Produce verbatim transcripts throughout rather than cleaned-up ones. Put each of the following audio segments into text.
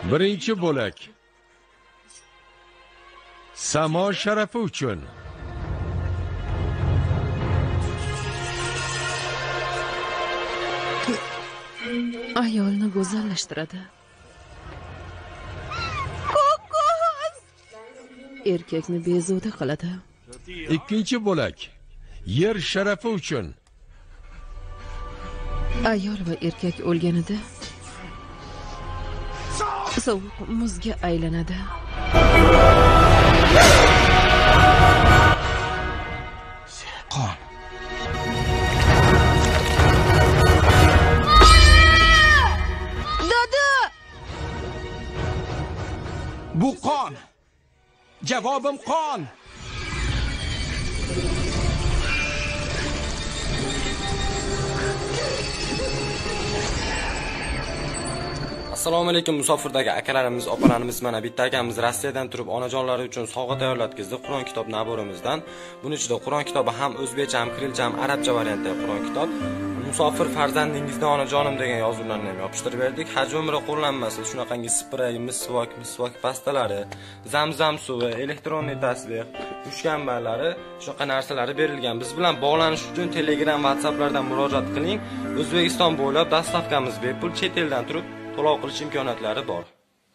Birinchi bo'lak. Samo sharafi uchun. Ayolni go'zallashtiradi. Erkakni bezovta qiladi. Ikkinchi bo'lak. Yer sharafi uchun. Ayol va erkak o'lganida sovuq muzga aylanadi. Qon. Dada! Bu qon. Javobim qon. Assalomu alaykum musofirdagi akalarimiz, opalarimiz, mana bitta akamiz Rossiyadan turib onajonlari uchun sovg'a tayyorlatkizdi Qur'on kitob naborimizdan. Buning ichida Qur'on kitobi ham o'zbekcha, ham kirilcha, ham arabcha variantdagi Qur'on kitob. Musofir farzandingizdan onajonim degan yozuvlarni ham yopishtirib berdik. Hajm umri qo'llanmasi, shunaqangi spray, misvok, misvok pastalari, zamzam suvi, elektronniy tasbeh, mushkambalari, shunaqa narsalari berilgan. Biz bilan bog'lanish uchun Telegram, WhatsApplardan murojaat qiling. O'zbekiston bo'ylab dastavkamiz bepul, chet eldan turib to'lov qilish imkoniyatlari bor.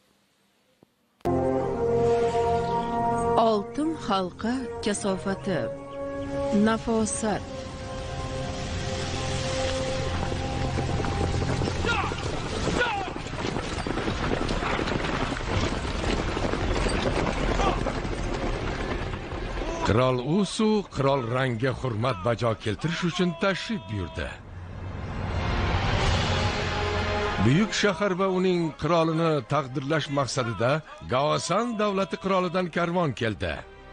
Oltin halqa kasofati. Nafosat. Qirol Usu qirol Rangga hurmat bajo keltirish uchun tashrif buyurdi. Buyuk shahar va uning qirolini taqdirlash maqsadida Gaosan davlati qirolidan karvon keldi.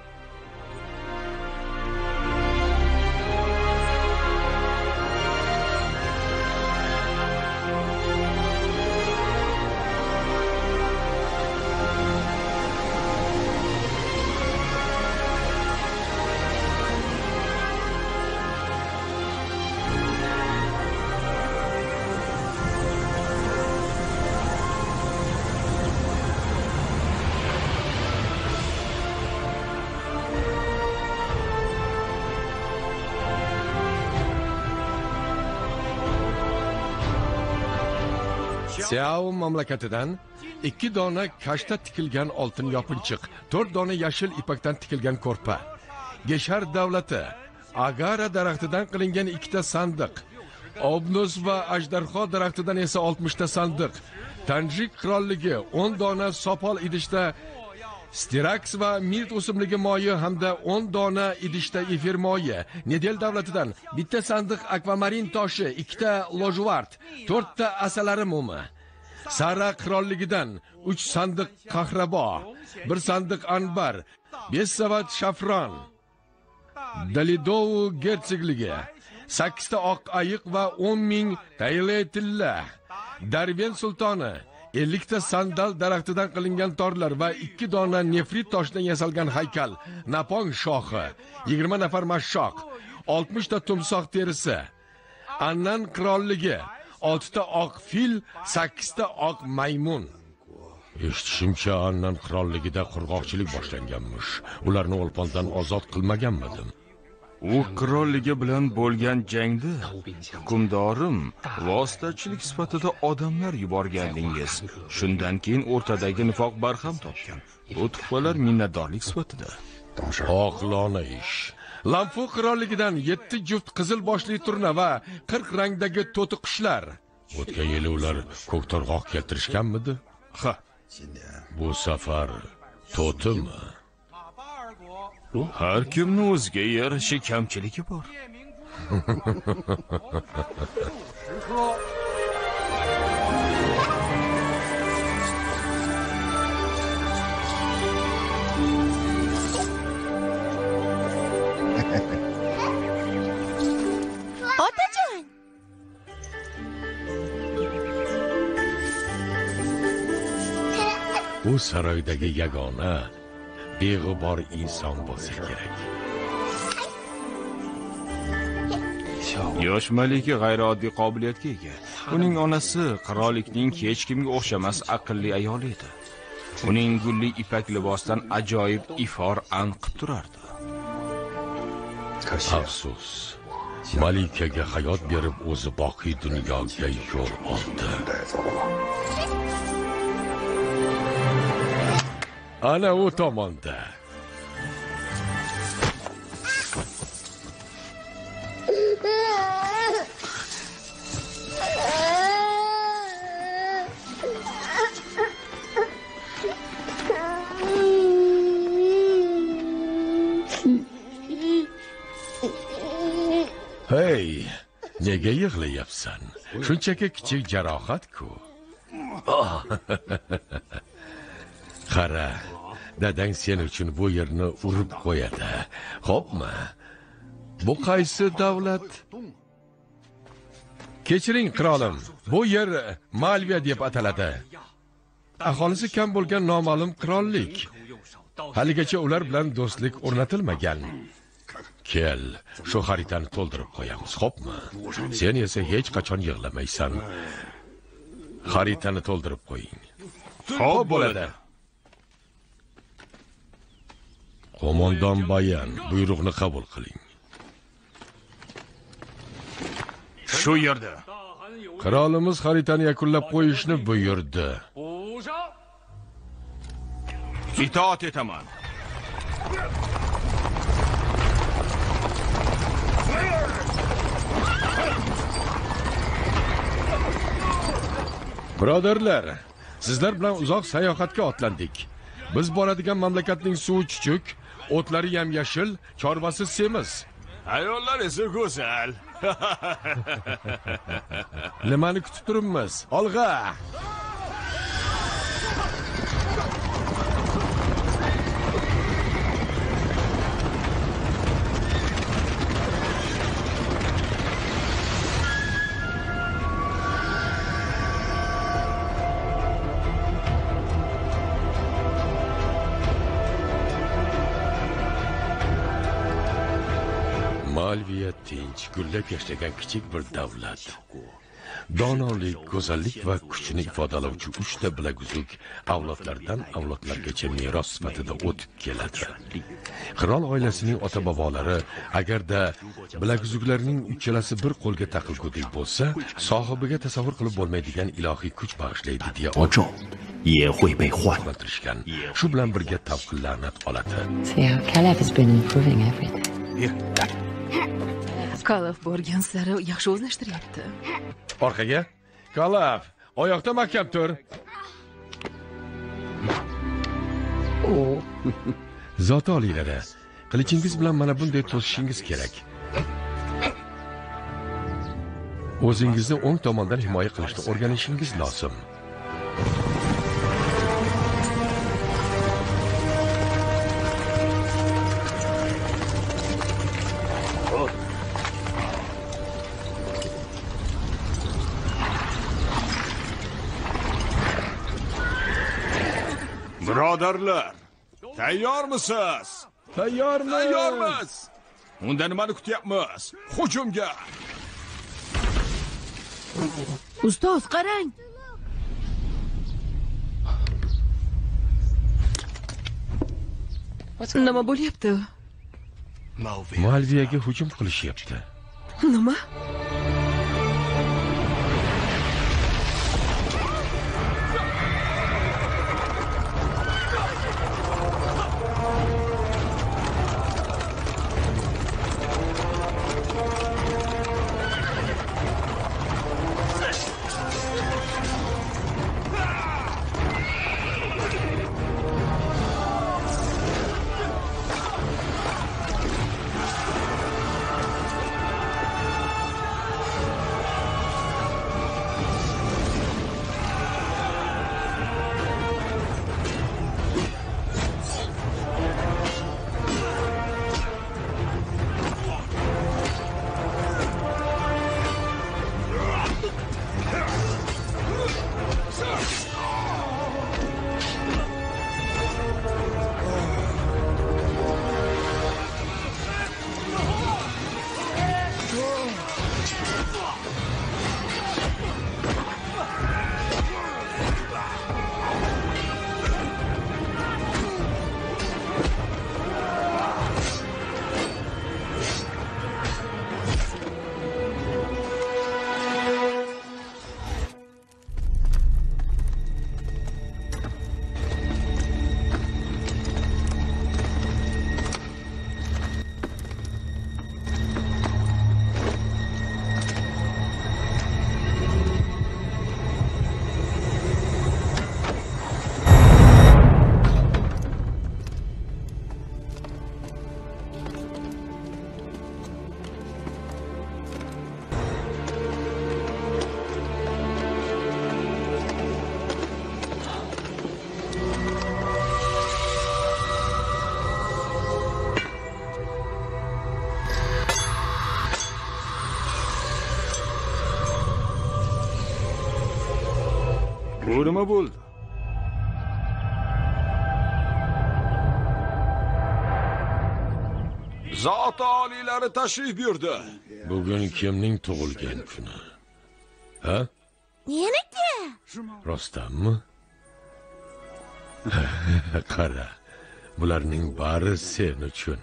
Xiao mamlakatidan ikki dona kashta tikilgan oltin yopinchiq, to'rt dona yashil ipakdan tikilgan ko'rpa. Geshar davlati agara daraxtidan qilingan ikkita sandiq, Obnus va ajdarho daraxtidan esa oltmish ta sandiq. Tanjik qirolligi o'n dona sopol idishda Stirax va mirt o'simligi moyi hamda o'n dona idishda efir moyi. Nedel davlatidan bitta sandiq akvamarin toshi, ikkita lojvart, to'rtta asalari mumi. Sara qirolligidan uch sandiq qahrabo, bir sandiq anbar, besh savat shafron. Dalidov gertsegligi sakkiz ta oq ayiq va o'n ming tayletilla. Darben sultoni ellik ta sandal daraxtidan qilingan torlar va ikki dona nefrit toshdan yasalgan haykal. Napong shohi, yigirma nafar mashshoq, oltmish ta tumsoq terisi. Annan qirolligi olti ta oq fil, sakkiz ta oq maymun. Eshitishimcha Annan qirolligida qurg'oqchilik boshlanganmish. Ularni o'lpondan ozod qilmaganmidim? U qirolligi bilan bo'lgan jangda hukmdorim vositachilik sifatida odamlar yuborgandingiz. Shundan keyin o'rtadagi nifoq barham topgan. Bu tuhfalar minnatdorlik sifatida. Oqlona ish. Lamfu qirolligidan yetti juft qizil boshli turna va qirq rangdagi to'ti qushlar. O'tgan yili ular ko'k to'rg'oq keltirishganmidi? Ha. Bu safar to'timi? Har kimning o'ziga yarasha kamchiligi bor. Otajon! Bu saroydagi yagona beg'ubor inson bo'lsa kerak. Yosh malika g'ayrioddiy qobiliyatga ega. Uning onasi qirollikning hech kimga o'xshamas aqlli ayoli edi. Uning gulli ipak libosdan ajoyib ifor anqib turardi. Afsus. Malikaga hayot berib o'zi boqiy dunyoga yo'l oldi. Ana u tomonda. Hey, nega yig'layapsan? Shunchaki kichik jarohat-ku. Qara, dadang sen uchun bu yerni urib qo'yadi. Xo'pmi? Bu qaysi davlat? Kechiring, qirolim. Bu yer Malviya deb ataladi. Aholisi kam bo'lgan noma'lum qirollik. Haligacha ular bilan do'stlik o'rnatilmagan. Kel, shu xaritani to'ldirib qo'yamiz, xo'pmi? Sen esa hech qachon yig'lamaysan. Xaritani to'ldirib qo'ying. Xo'p bo'ladi. Qo'mondon Bayan, buyruqni qabul qiling. Shu yerda. Qirolimiz xaritani yakunlab qo'yishni buyurdi. Itoat etaman. Birodarlar, sizlar bilan uzoq sayohatga otlandik. Biz boradigan mamlakatning suvi chuchuk, o'tlari yam-yashil, chorvasi semiz. Ayollar esa go'zal. Nimani kutib turibmiz? Olg'a! Malviya tinch, gullab yashagan kichik bir davlat. Donolik, go'zallik va kuchni ifodalovchi uchta bilaguzuk avlodlardan avlodlargacha meros sifatida o'tib keladi. Qirol oilasining ota-bobolari agarda bilaguzuklarning uchalasi bir qo'lga taqilgudek bo'lsa, sohibiga tasavvur qilib bo'lmaydigan ilohiy kuch bag'ishlaydi deya ogohlantirishgan. Shu bilan birga tavqi la'nat oladi. See how Caleb has been improving everything. Kalaf borgan sari yaxshi o'zlashtiryapti. Orqaga. Kalaf, oyoqda mahkam tur. Zot olilari, qilichingiz bilan mana bunday to'sishingiz kerak. O'zingizni o'ng tomondan himoya qilishni o'rganishingiz lozim. Birodarlar, tayyormisiz? Tayyormiz? Tayyormiz. Unda nimani kutyapmiz? Hujumga! Ustoz, qarang. Nima bo'lyapti? Malviyaga hujum qilishyapti. Nima? Bu nima bo'ldi? Zot oliylari tashrif buyurdi. Bugun kimning tug'ilgan kuni? Ha? Meniki. Rostdanmi? Qara, bularning bari sen uchun.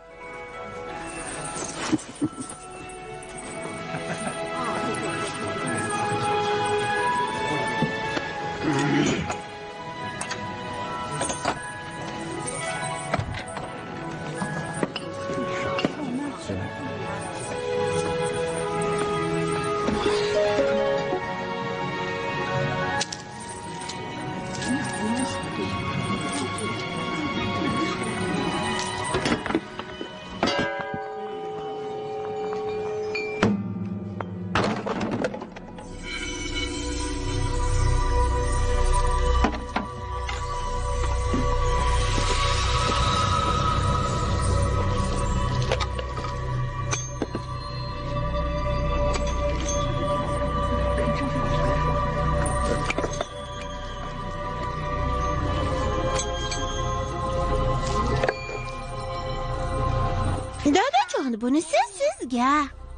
Dadajon, bunisi sizga.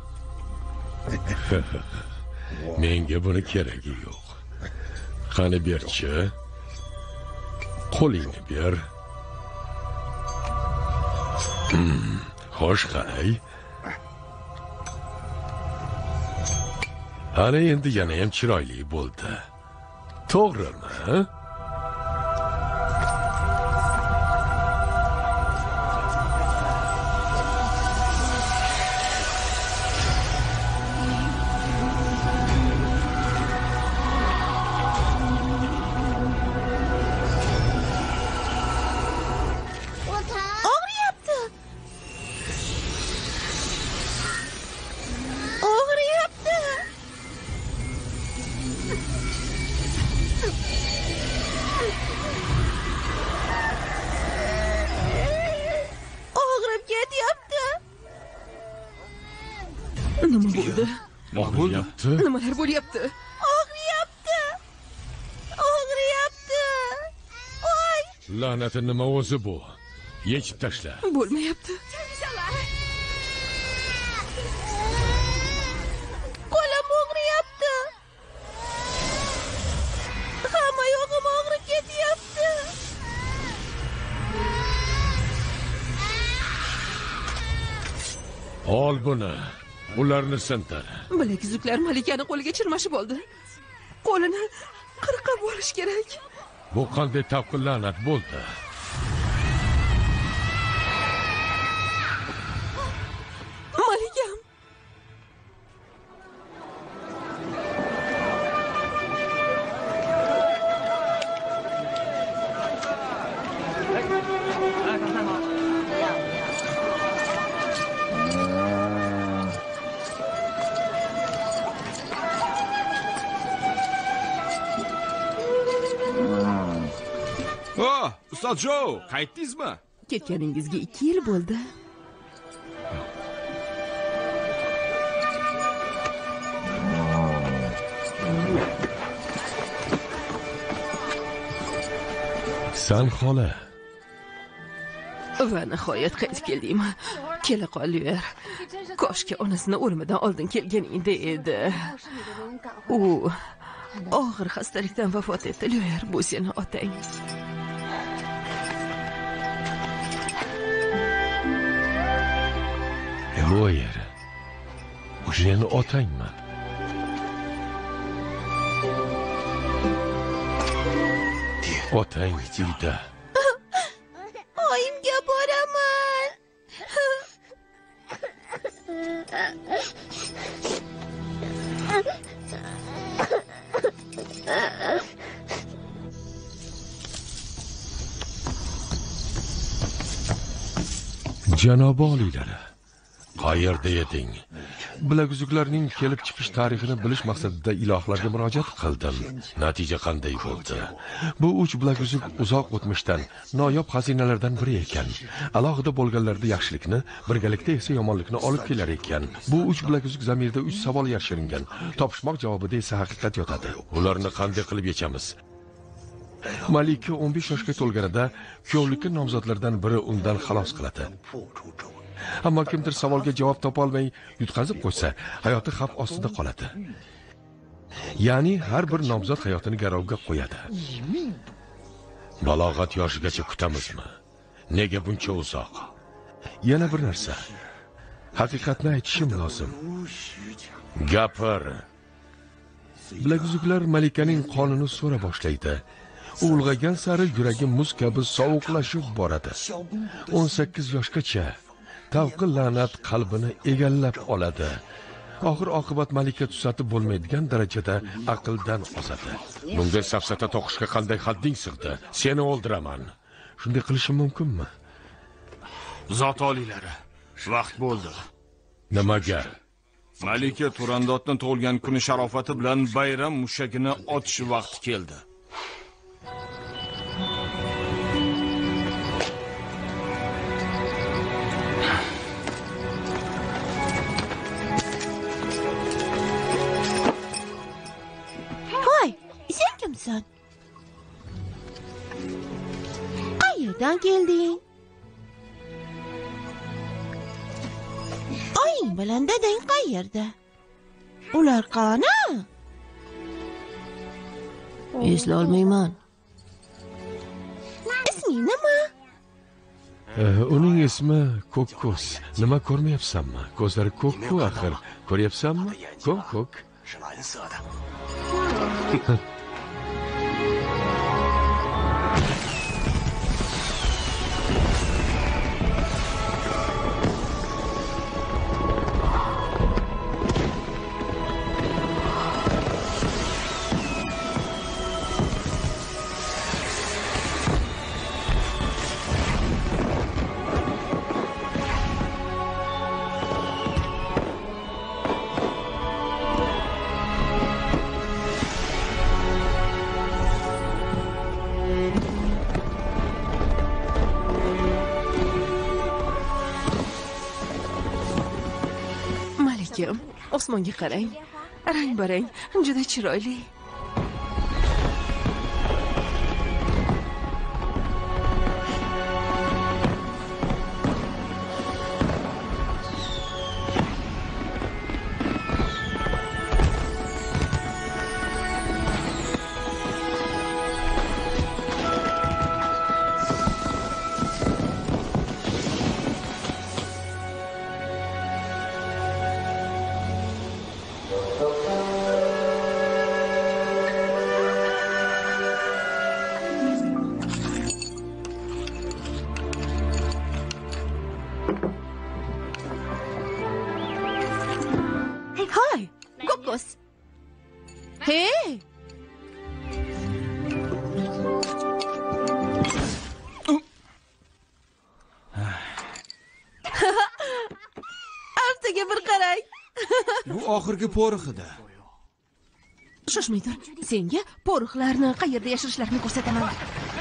Menga buni keragi yo'q. Qani berchi? Qo'lingni ber. Hmm, xo'sh qaray. Ana endi yana ham chiroyli bo'ldi. To'g'rimi? Nima bo'ldi? Nima bo'lyapti? Nimalar bo'lyapti? Og'riyapti. Og'riyapti. Voy! La'nati nima o'zi bu? Yechib tashla. Bo'lmayapti. Qo'lim og'riyapti. Hamma yog'im og'rib ketyapti. Ol buni. Ularni sintir. Bilak uzuklar malikani qo'liga chirmashib oldi. Qo'lini qirqib olish kerak. Bu qanday tavqi la'nat bo'ldi? Malikam. Oh, Ustoz Jo, qaytdingizmi? Ketganingizga ikki yil bo'ldi. San xola. Va nihoyat qaytib kelding. Kela qol yer. Koshki onasini o'limidan oldin kelganingda edi. U og'ir xastalikdan vafot etdi. Yer, bu seni otang. Loyer. Bu seni otangmi? Otang uyda. Oyimga boraman. Janob oliylari, qayerda eding? bilaguzuklarning kelib chiqish tarixini bilish maqsadida ilohlarga murojaat qildim. Natija qanday bo'ldi? Bu uch bilaguzuk uzoq o'tmishdan noyob xazinalardan biri ekan. Alohida bo'lganlarda yaxshilikni, birgalikda esa yomonlikni olib kelar ekan. Bu uch bilaguzuk zamirda uch savol yashiringan. Topishmoq javobida esa haqiqat yotadi. Ularni qanday qilib yechamiz? Malika o'n besh yoshga to'lganida kuyovlikka nomzodlardan biri undan xalos qiladi. Ammo kimdir savolga javob topa olmay yutqazib qo'ysa, hayoti xavf ostida qoladi. Ya'ni har bir nomzod hayotini garovga qo'yadi. Balog'at yoshigacha kutamizmi? Nega buncha uzoq? Yana bir narsa. Haqiqatni aytishim lozim. Gapir. Bilaguzuklar Malikaning qonini so'ra boshlaydi. U ulg'aygan sari yuragi muz kabi sovuqlashib boradi. o'n sakkiz yoshgacha tavqi la'nat qalbini egallab oladi. Oxir oqibat Malika tuzatib bo'lmaydigan darajada aqldan ozadi. Bunday safsata to'qishga qanday hadding sig'di? Seni o'ldiraman. Shunday qilishim mumkinmi? Zot oliylari, vaqt bo'ldi. Nimaga? Malika Turandotni tug'ilgan kuni sharofati bilan bayram mushagini otish vaqti keldi. Hoy, sen kimsan? Qayerdan kelding? Oying bilan dadang qayerda? Ular qani? Esla olmayman. Isming nima? Eh, uning ismi Ko'kko'z. Nima ko'rmayapsanmi? Ko'zlari ko'k-ku axir. Ko'ryapsanmi? Ko'k-ko'k. Osmonga qarang. Rang-barang, juda chiroyli. Hey! Aftiga bir qarang. Bu oxirgi po'rix edi. Shoshmay tur. Senga po'rixlarni qayerda yashirishlarini ko'rsataman.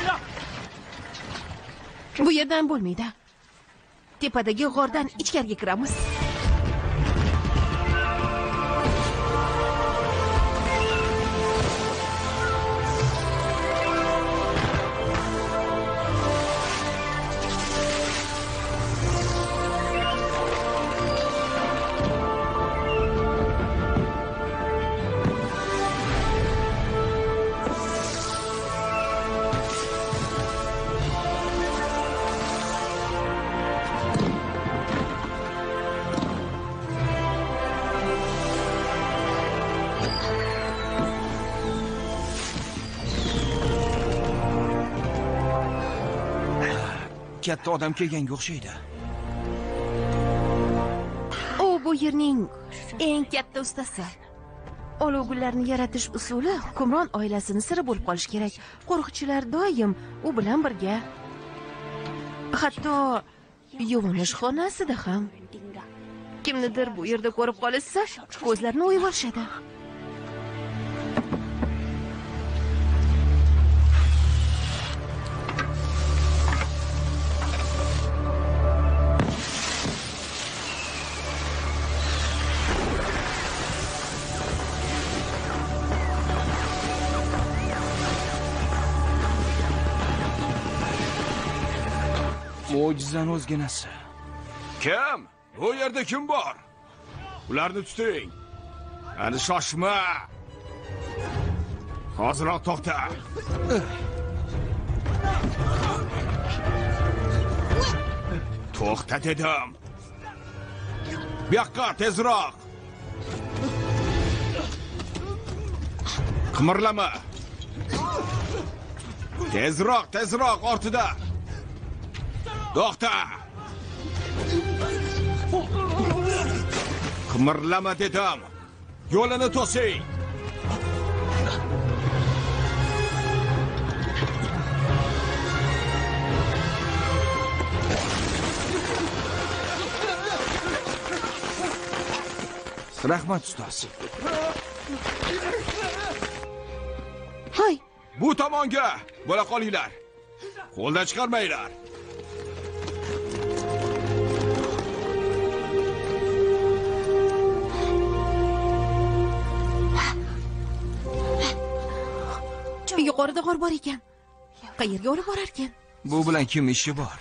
Bu yerdan bo'lmaydi. Tepadagi g'ordan ichkariga kiramiz. Katta odam kelganga o'xshaydi. U bu yerning eng katta ustasi. Olov gullarni yaratish usuli hukmron oilasini siri bo'lib qolish kerak. Qo'riqchilar doim u bilan birga. Hatto yuvinish xonasida ham. Kimnidir bu yerda ko'rib qolishsa, ko'zlarini o'yib olishadi. Mo'jizani o'zginasi. Kim? Bu yerda kim bor? Ularni tuting. Ani shoshma. Hozirroq to'xta. To'xta dedim. Bu yoqqa tezroq. Qimirlama. Tezroq, tezroq ortida. To'xta. Qimirlama dedim. Yo'lini to'sing. Rahmat ustoz. Hay, Bu tomonga bo'la qolinglar. Qo'ldan chiqarmanglar. yuqorida g'or bor ekan. Qayerga olib borar ekan? Bu bilan kim ishi bor?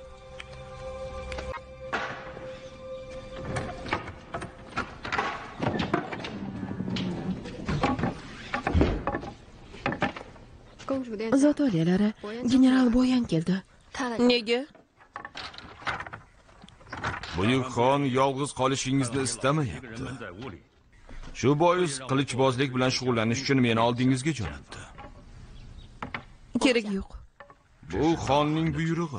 Zot oliyalari, general Boyan keldi. Nega? Buyuk xon yolg'iz qolishingizni istamayapti. Shu bois qilichbozlik bilan shug'ullanish uchun meni oldingizga jo'natdi. Kerak yo'q. Bu xonning buyrug'i.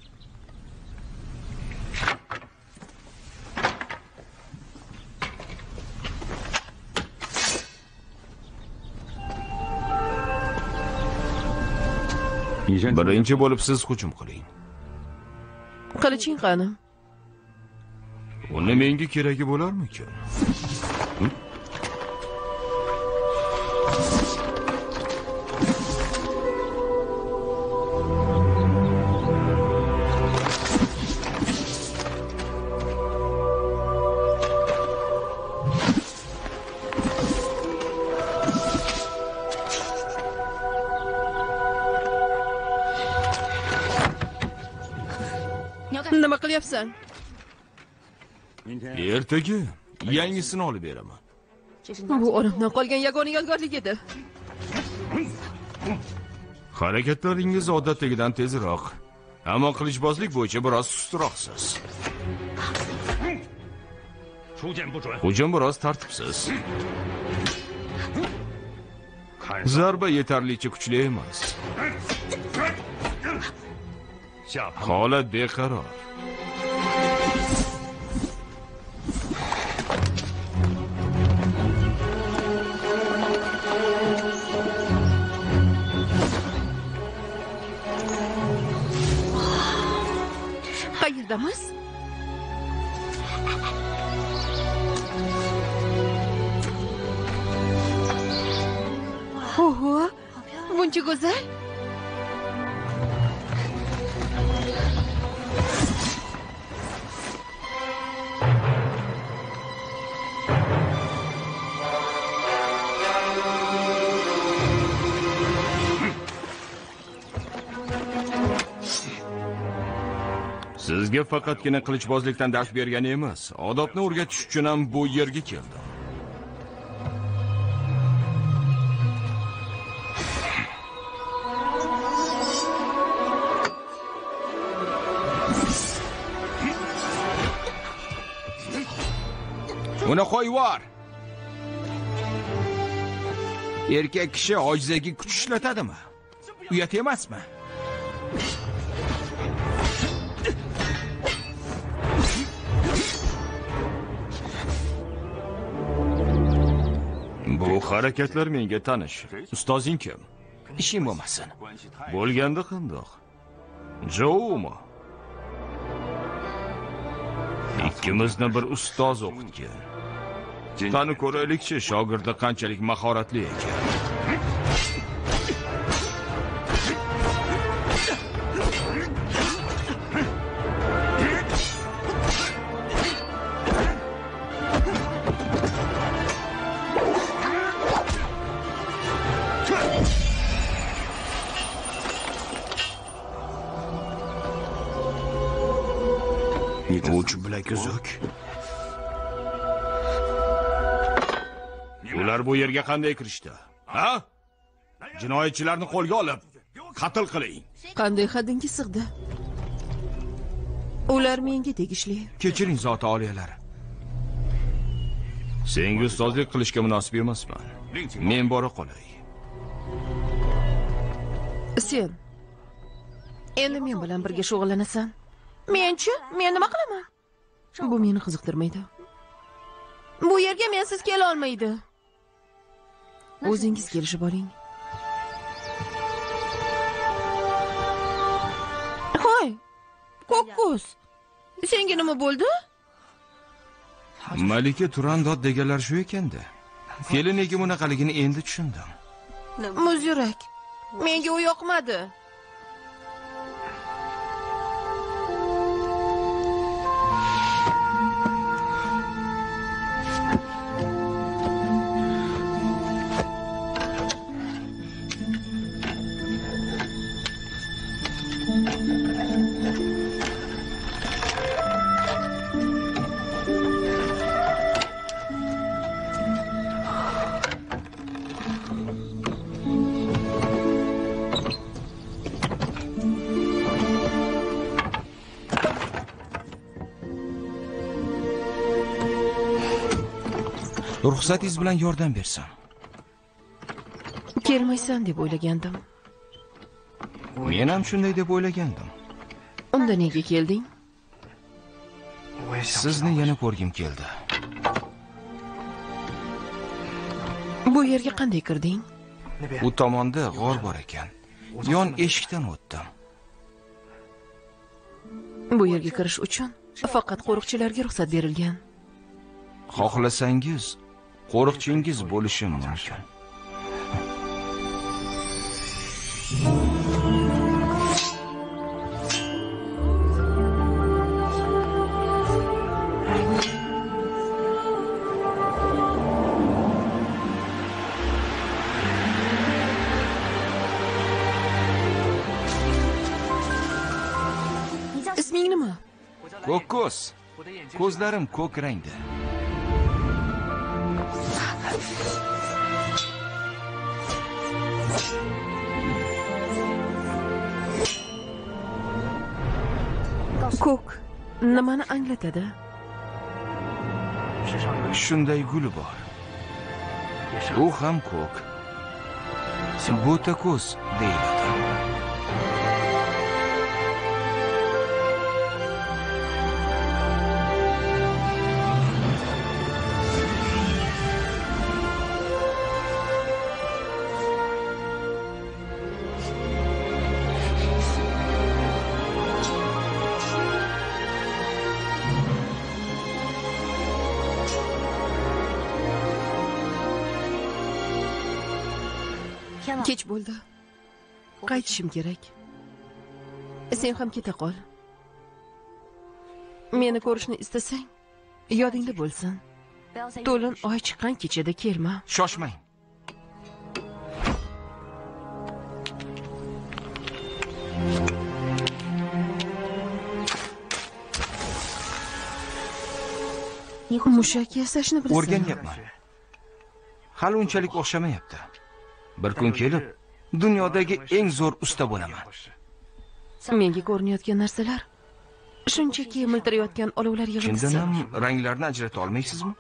Birinchi bo'lib siz hujum qiling. Qiliching qani? Uni menga keragi bo'larmikin? Nima qilyapsan? Ertaga yangisini olib beraman. Bu onamdan qolgan yagona yodgorlik edi. Harakatlaringiz odatdagidan tezroq, ammo qilichbozlik bo'yicha biroz sustroqsiz. Hujum biroz tartibsiz. Zarba yetarlicha kuchli emas. Holat beqaror. Qayerdamiz? Oho, buncha go'zal. Sizga faqatgina qilichbozlikdan dars bergani emas, odobni o'rgatish uchun ham bu yerga keldim. Uni qo'yvor. Erkak kishi ojizaga kuch ishlatadimi? Uyat emasmi? Bu harakatlar menga tanish. Ustozing kim? Ishing bo'lmasin. Bo'lganda qandoq? Joumi? Ikkimizni bir ustoz o'qitgan. Qani ko'raylikchi, shogirdi qanchalik mahoratli ekan. Uch bilak uzuk. Ular bu yerga qanday kirishdi? Ha? Jinoyatchilarni qo'lga olib, qatl qiling. Qanday haddingga sig'di? Ular menga tegishli. Kechiring zot oliyalar. Senga ustozlik qilishga munosib emasman. Men bora qolay. Sen endi men bilan birga shug'ullanasan. Men-chi, men nima qilaman? Bu meni qiziqtirmaydi. Bu yerga mensiz kela olmaydi. O'zingiz kelishib oling. Hoy, Ko'kko'z. Senga nima bo'ldi? Malika Turandod deganlar shu ekanda. Kelin nega bunaqaligini endi tushundim. Muzyurak. Menga u yoqmadi. Ruxsatingiz bilan yordam bersam. Kelmaysan deb o'ylagandim. Men ham shunday deb o'ylagandim. Unda nega kelding? Sizni yana ko'rgim keldi. Bu yerga qanday kirding? U tomonda g'or bor ekan. Yon eshikdan o'tdim. Bu yerga kirish uchun faqat qo'riqchilarga ruxsat berilgan. Xohlasangiz, qo'riqchingiz bo'lishim mumkin. Isming nima? Ko'kko'z. Ko'zlarim ko'k rangda. Ko'k nimani anglatadi? Shunday gul bor. U ham ko'k. Bo'ta ko'z deyiladi. Kech bo'ldi. Qaytishim kerak. Sen ham keta qol. Meni ko'rishni istasang, yodingda bo'lsin. To'lin oy chiqqan kechada kelma. Shoshmang. Mushak yasashni bilasan. O'rganyapman. Hali unchalik o'xshamayapti. Bir kun kelib, dunyodagi eng zo'r usta bo'laman. Menga ko'rinayotgan narsalar shunchaki miltirayotgan olovlar yig'indisi. Chindan ham ranglarni ajrata olmaysizmi?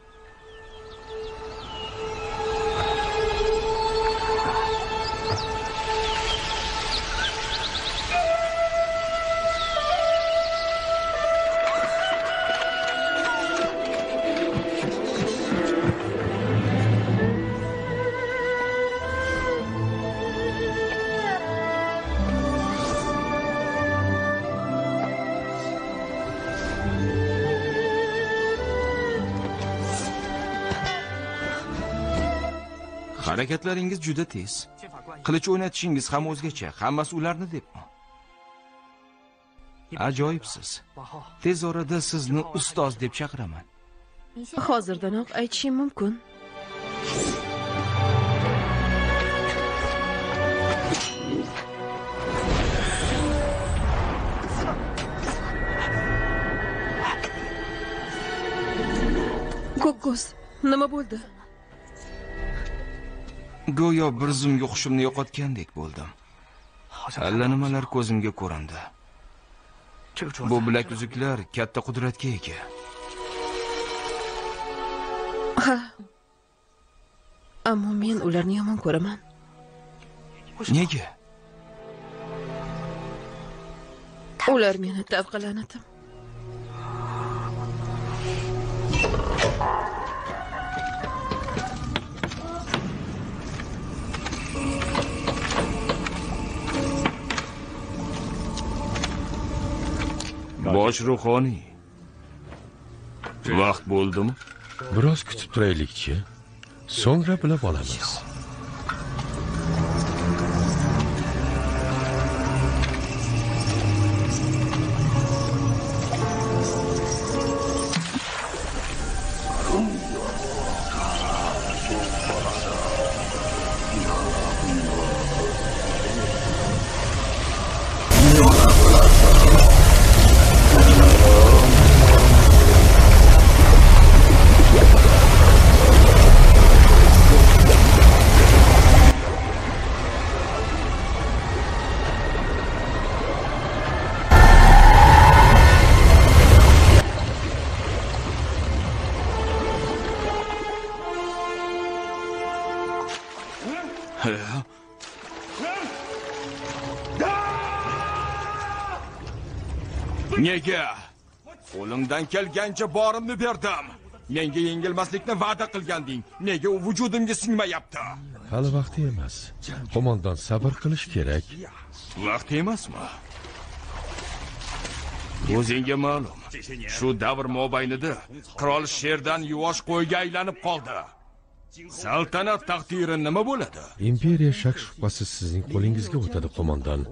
Harakatlaringiz juda tez. Qilich o'ynatishingiz ham o'zgacha. Hammasi ularni debmi? Ajoyibsiz. Tez orada sizni ustoz deb chaqiraman. Hozirdanoq aytishim mumkin. Ko'kko'z, nima bo'ldi? Go'yo bir zumga hushimni yo'qotgandek bo'ldim. Allanimalar ko'zimga ko'rindi. Bu bilak uzuklar katta qudratga ega. Ha. Ammo men ularni yomon ko'raman. Nega? Ular meni tavqalanatim. Bosh ruhoniy. Vaqt bo'ldimi? Biroz kutib turaylikchi. So'ngra bilib olamiz. Nega? Qo'limdan kelgancha borimni berdim. Menga yengilmaslikni va'da qilganding. Nega u vujudimga singmayapti? Hali vaqti emas. Qo'mondon sabr qilish kerak. Vaqt emasmi? O'zingga ma'lum. Shu davr mobaynida qirol sherdan yuvosh qo'yga aylanib qoldi. Saltanat taqdiri nima bo'ladi? Imperiya shak shubhasiz sizning qo'lingizga o'tadi, qo'mondon.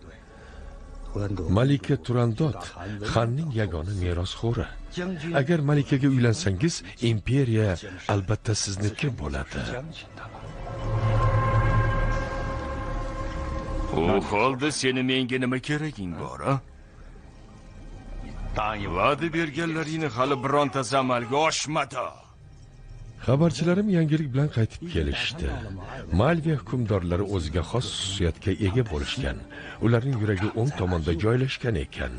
Malika Turandot xonning yagona merosxo'ri. Agar malikaga uylansangiz, imperiya albatta sizniki bo'ladi. U holda seni menga nima keraging bor, a? Va'da berganlaringni hali birontasi amalga oshmadi. Xabarchilarim yangilik bilan qaytib kelishdi. Malviya hukmdorlari o'ziga xos xususiyatga ega bo'lishgan. Ularning yuragi o'ng tomonda joylashgan ekan.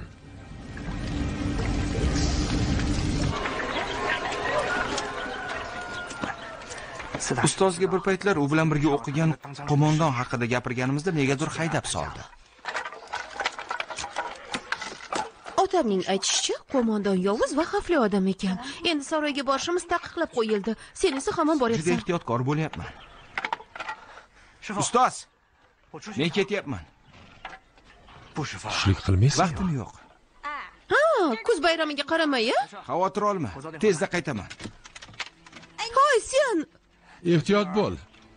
Ustozga bir paytlar u bilan birga o'qigan qo'mondon haqida gapirganimizda negadir haydab soldi. Otamning aytishicha, qo'mondon yovuz va xavfli odam ekan. Endi saroyga borishimiz taqiqlab qo'yildi. Sen esa hamon Juda boryapsan. ehtiyotkor bo'lyapman. Ustoz, men ketyapman. Tushlik qilmaysizmi? Vaqtim yo'q. Ha, kuz bayramiga qaramay-a? Xavotir olma. Tezda qaytaman. Hoy, sen! Ehtiyot bo'l.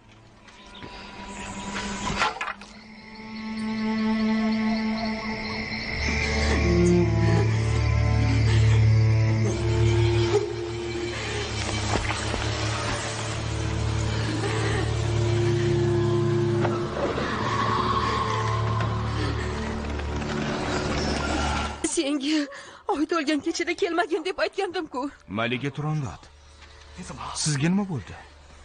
Senga oy to'lgan kechada kelmagin deb aytgandim-ku. Malika Turandot. Sizga nima bo'ldi?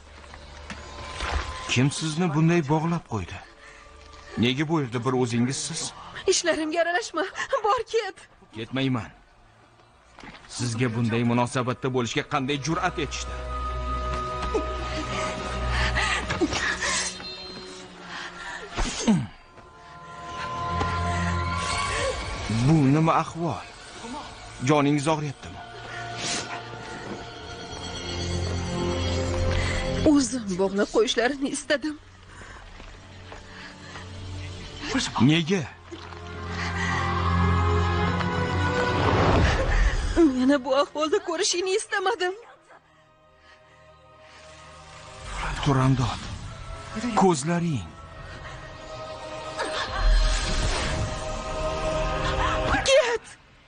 Kim sizni bunday bog'lab qo'ydi? Nega bu yerda bir o'zingizsiz? Ishlarimga aralashma. Bor ket. Ketmayman. Sizga bunday munosabatda bo'lishga qanday jur'at etishdi? Bu nima ahvol? Joningiz og'riyaptimi? O'zim bog'lab qo'yishlarini istadim. Nega? Meni bu ahvolda ko'rishingni istamadim. Turandot, Ko'zlaring. Ket!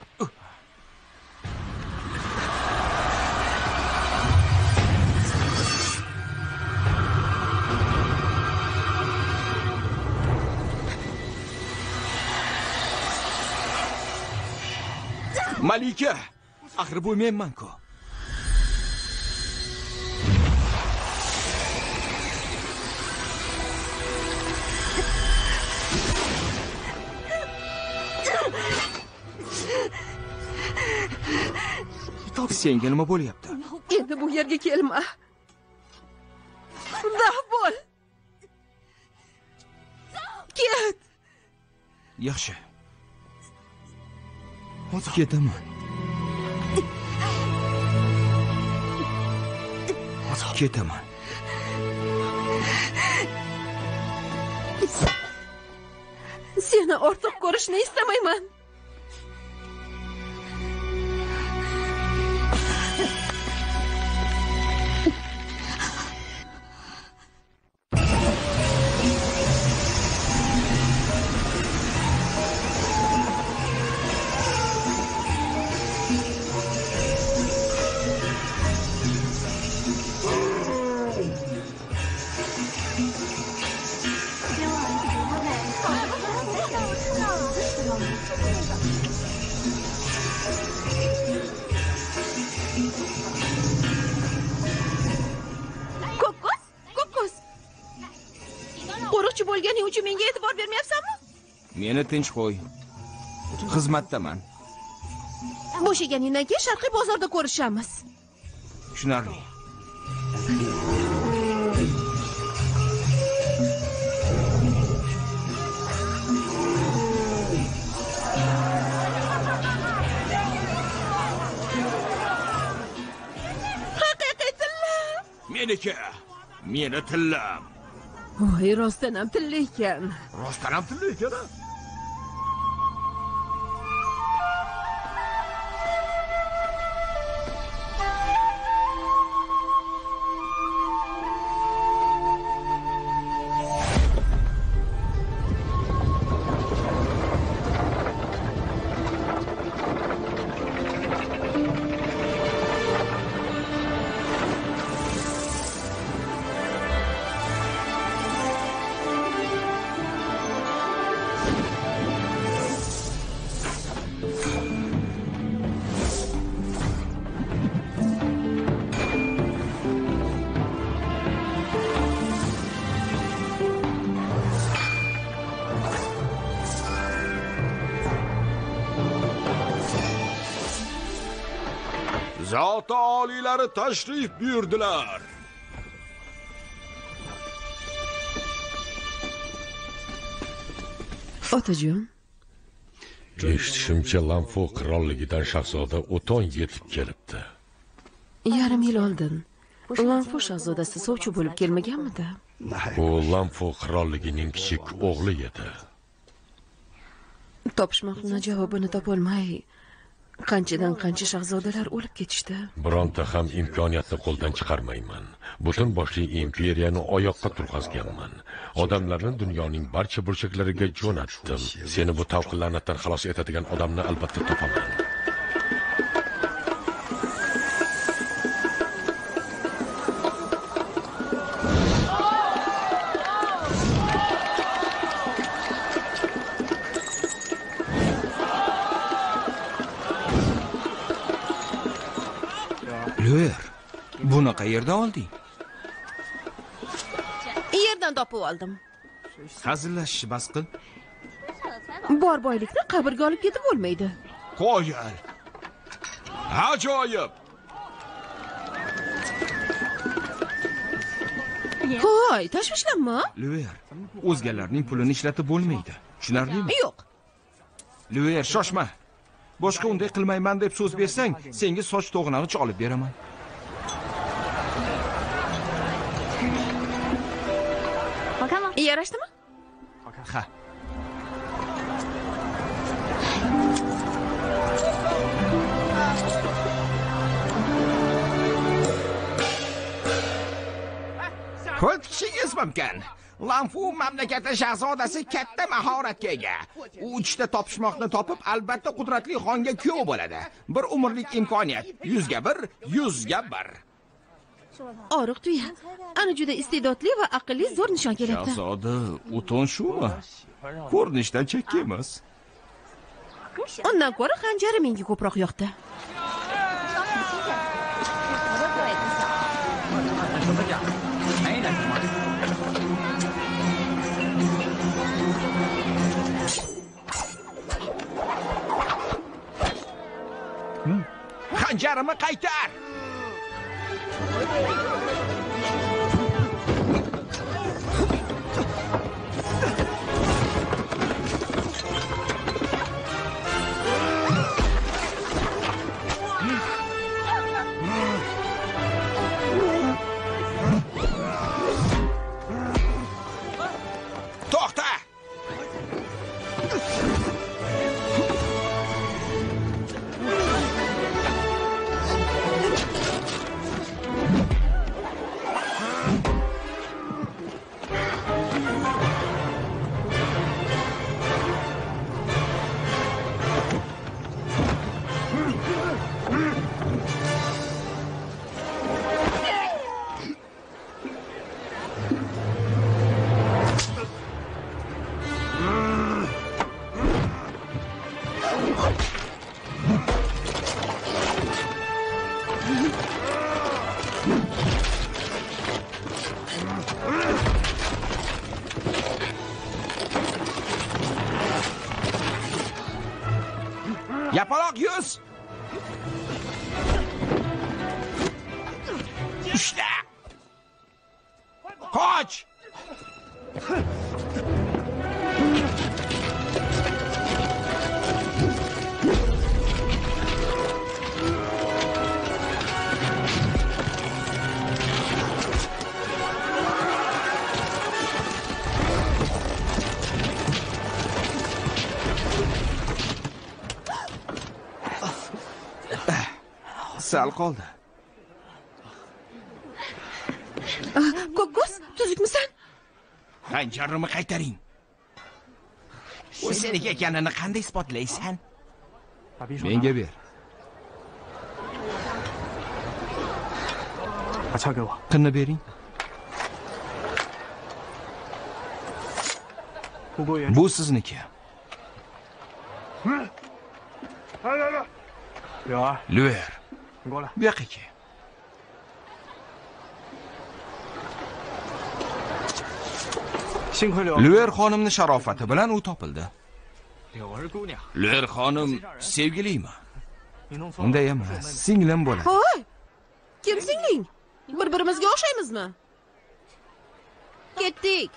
Malika, axir bu menman-ku. Senga nima bo'lyapti? Endi bu yerga kelma. Dah bo'l. Ket! Yaxshi. Ketaman. Ketaman. Seni ortiq ko'rishni istamayman. Ko'kko'z, ko'kko'z. Qo'riqchi bo'lganing uchun menga e'tibor bermayapsanmi? Meni tinch qo'y. Xizmatdaman. Bo'shaganingdan keyin Sharqiy bozorda ko'rishamiz. Tushunarli. Haqiqiy tilla. Meniki. Meni tillam. Voy, rostdan ham tilla ekan. Rostdan ham tilla ekan. Zot oliylari tashrif buyurdilar. Otajon, Eshitishimcha, Lanfo qirolligidan shahzoda O'ton yetib kelibdi. yarim yil oldin Lanfo shahzodasi sovchi bo'lib kelmaganmidi? U Lanfo qirolligining kichik o'g'li edi. Topishmoqni javobini topolmay qanchadan qancha shahzodalar o'lib ketishdi. Bironta ham imkoniyatni qo'ldan chiqarmayman. Butun boshli imperiyani oyoqqa turg'azganman. Odamlarni dunyoning barcha burchaklariga jo'natdim. Seni bu tavqi la'natdan xalos etadigan odamni albatta topaman. Lur, buni qayerdan olding? Yerdan topib oldim. Hazillashishni bas qil. Bor boylikni qabrga olib ketib bo'lmaydi. Qo'yil. Ajoyib. Hoy, tashvishlanma. Lur, o'zgalarning pulini ishlatib bo'lmaydi. Tushunarlimi? Yo'q. Lur, shoshma. Boshqa unday qilmayman deb so'z bersang, senga soch to'g'nani olib beraman. Yarashdimi? Ha. Pul tikishingiz mumkin. Lanfu mamlakati shahzodasi katta mahoratga ega. U uchta topishmoqni topib, albatta qudratli xonga kuyov bo'ladi. Bir umrlik imkoniyat. yuzga bir, yuzga bir. Oriq tuya. Ana juda iste'dodli va aqlli zo'r nishon kelyapti. Shahzoda, uton shumi? Ko'rinishdan chakka emas. Undan ko'ra xanjari menga ko'proq yoqdi. Xanjarimni qaytar. To'xta! Yapaloq yuz. Ushla. Qoch. Sal qoldi. Ko'kko'z, tuzukmisan? Xanjarimni qaytaring. U seniki ekanini qanday isbotlaysan? Menga ber. Qinni bering. Bu sizniki. Luer. Bu yoqqa kel. Luer xonimning sharofati bilan u topildi. Luer xonim sevgilimi? Unday emas, singlim bo'ladi. Hoy! Kim singling? Bir-birimizga o'xshaymizmi? Ketdik.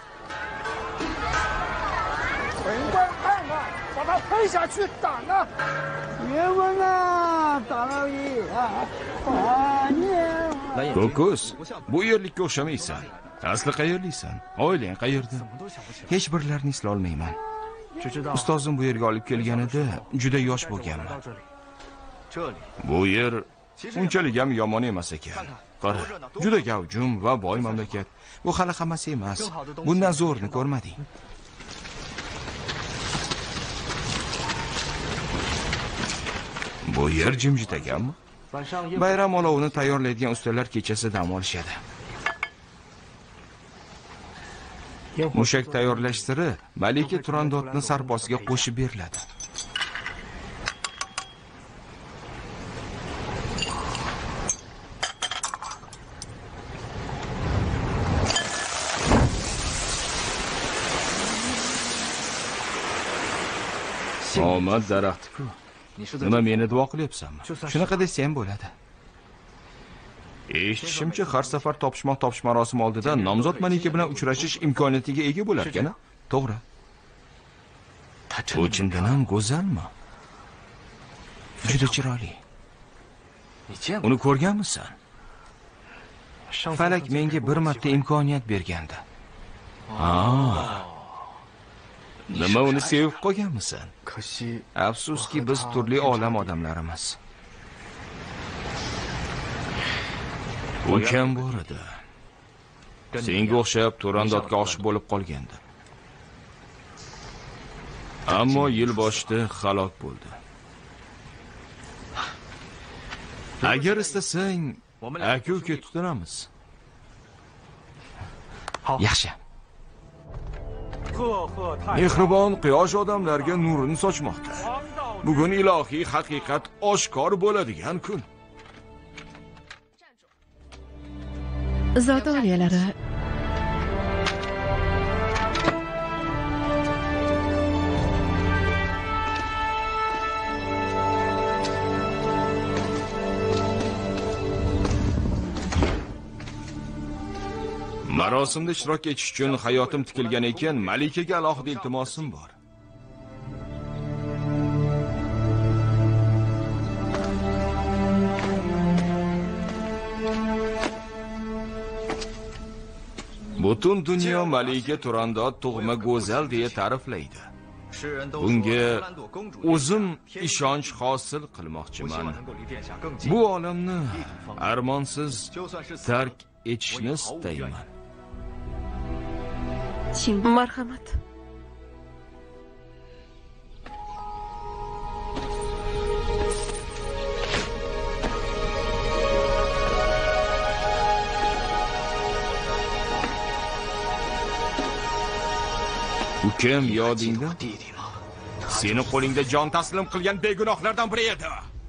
把他推下去打啊！别问了，大老爷啊！啊你！ Ko'kko'z, bu yerlikka o'xshamaysan. Asli qayerliksan? Oilang qayerda? Hech birlarini isla olmayman. Ustozim bu yerga olib kelganida juda yosh bo'lganman. Bu yer unchalik ham yomon emas ekan. Qara, juda gavjum va boy mamlakat. Bu hali hammasi emas. Bundan zo'rini ko'rmading. Bu yer jimjit ekanmi? Bayram olovini tayyorlaydigan ustalar kechasi dam olishadi. Mushak tayyorlash siri Malika Turandotni sarposiga qo'shib beriladi. Omad daraxti-ku. Nima meni duo qilyapsanmi? Shunaqa desam bo'ladi. Eshitishimcha har safar topishmoq topish marosimi oldida nomzod Malika bilan uchrashish imkoniyatiga ega bo'lar ekan. To'g'ri. U chindan ham go'zalmi? Juda chiroyli. Uni ko'rganmisan? Falak menga bir marta imkoniyat bergandi. Ha. Nima uni sevib qolganmisan? Afsuski biz turli olam odamlarimiz. Ukam bor edi. senga o'xshab Turandotga oshiq bo'lib qolgandi. Ammo yil boshida halok bo'ldi. Agar istasang, aka-uka tutinamiz. Yaxshi. Mehribon quyosh odamlarga nurini sochmoqda. Bugun ilohiy haqiqat oshkor bo'ladigan kun. Zot oliyalari, Marosimda ishtirok etish uchun hayotim tikilgan ekan, malikaga alohida iltimosim bor. Butun dunyo malika Turandot tug'ma go'zal deya ta'riflaydi. Bunga o'zim ishonch hosil qilmoqchiman. Bu olamni armonsiz tark etishni istayman. Marhamat. Ukam yodingda? Seni qo'lingda jon taslim qilgan begunohlardan biri edi.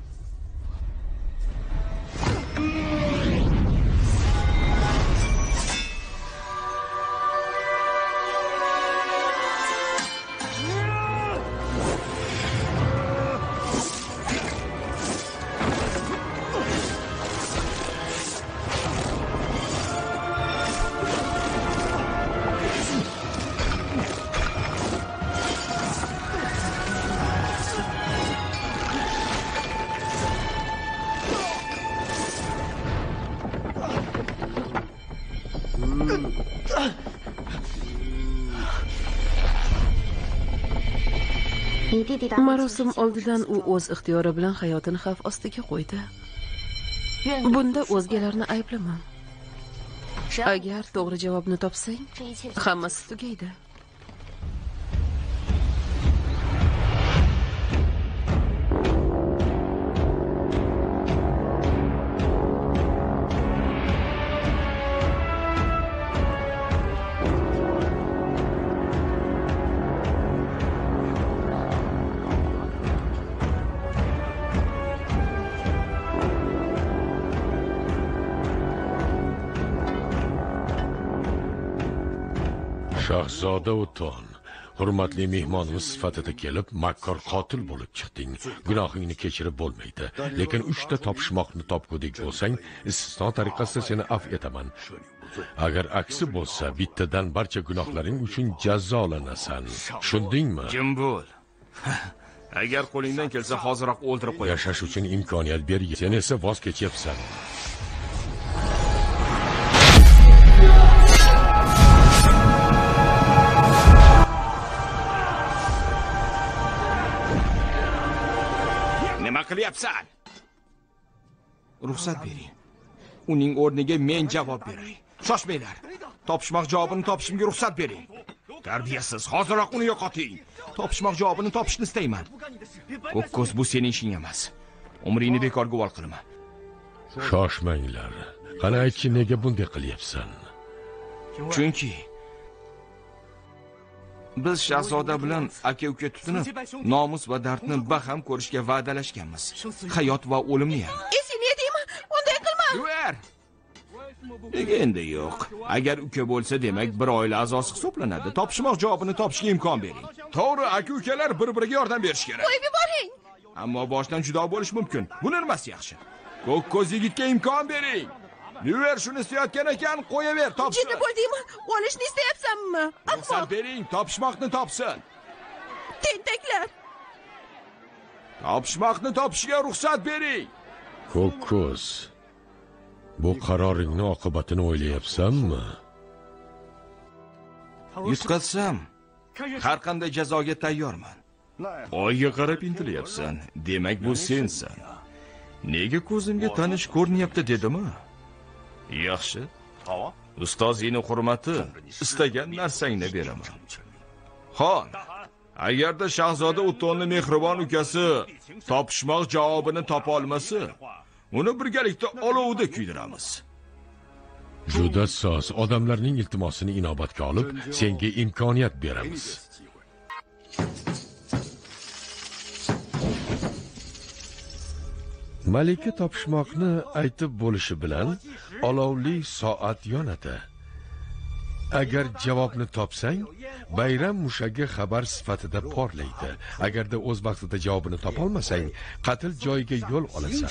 Marosim oldidan u o'z ixtiyori bilan hayotini xavf ostiga qo'ydi. Bunda o'zgalarni ayblamam. Agar to'g'ri javobni topsang, hammasi tugaydi. Shahzoda O'ton, hurmatli mehmonimiz sifatida kelib, makkor qotil bo'lib chiqding. Gunohingni kechirib bo'lmaydi. Lekin uchta topishmoqni topgudek bo'lsang, istisno tariqasida seni afv etaman. Agar aksi bo'lsa, bittadan barcha gunohlaring uchun jazolanasan. Tushundingmi? Kim bo'l? Agar qo'lingdan kelsa, hoziroq o'ldirib qo'y. Yashash uchun imkoniyat ber, sen esa voz kechyapsan. Nima qilyapsan? Ruxsat bering. Uning o'rniga men javob beray. Shoshmanglar. Topishmoq javobini topishimga ruxsat bering. Tarbiyasiz, hoziroq uni yo'qoting. Topishmoq javobini topishni istayman. Ko'kko'z, bu sening ishing emas. Umringni bekorga val qilma. Shoshmanglar. Qani aytchi, nega bunday qilyapsan? Chunki biz shahzoda bilan aka-uka tutinib, nomus va dardni baham ko'rishga va'dalashganmiz. Hayot va o'limni ham. Esingni yedingmi? Unday qilma. Yuvar. Nega endi yo'q? Agar uka bo'lsa, demak bir oila a'zosi hisoblanadi. Topishmoq javobini topishga imkon bering. To'g'ri, aka-ukalar bir-biriga yordam berish kerak. Qo'yib yuboring. Ammo boshdan judo bo'lish mumkin. Buni nimasi yaxshi? Ko'k ko'z yigitga imkon bering. Yuver shuni istayotgan ekan, qo'yaver, topsin. Jiddiy bo'ldingmi? Olishni istayapsanmi? Ruxsat bering, topishmoqni topsin. Tentaklar. Topishmoqni topishiga ruxsat bering. Ko'kko'z, bu qaroringni oqibatini o'ylayapsanmi? Yutqatsam, har qanday jazoga tayyorman. Oyga qarab intilyapsan, demak bu sensan. Nega ko'zimga tanish ko'rinyapti dedimi? Yaxshi. Ustozingning hurmati, istagan narsangni beraman. Xon, agarda shahzoda O'tonni mehribon ukasi topishmoq javobini topa olmasa, uni birgalikda olovda kuydiramiz. Juda soz, odamlarning iltimosini inobatga olib, senga imkoniyat beramiz. Malika topishmoqni aytib bo'lishi bilan olovli soat yonadi. Agar javobni topsang, bayram mushagi xabar sifatida porlaydi. Agarda o'z vaqtida javobini topa olmasang, qatl joyiga yo'l olasan.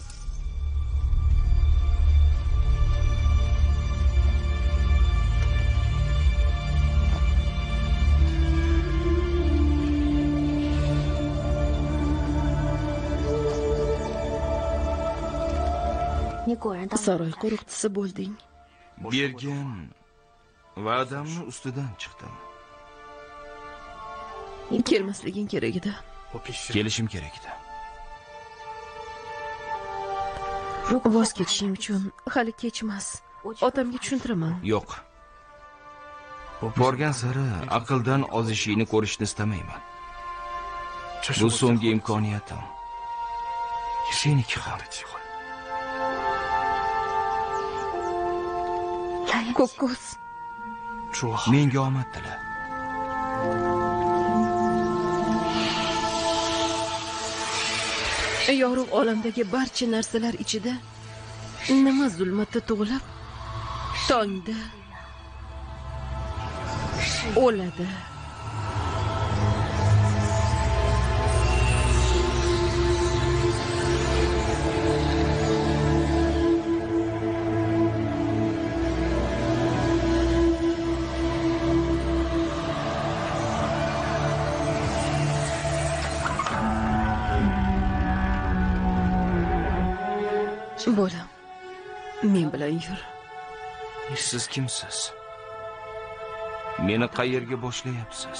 Saroy qo'riqchisi bo'lding. Bergan va'damni ustidan chiqdim. Kelmasliging kerak edi. Kelishim kerak edi. Voz kechishing uchun hali kech emas. Otamga tushuntiraman. Yo'q. Borgan sari aqldan ozishingni ko'rishni istamayman. Bu so'nggi imkoniyatim. Seniki ham. Ko'kko'z. Menga omad tila. Yorug' olamdagi barcha narsalar ichida nima zulmatda tug'ilib, tongda o'ladi. Bolam, men bilan yur. Siz kimsiz? Meni qayerga boshlayapsiz?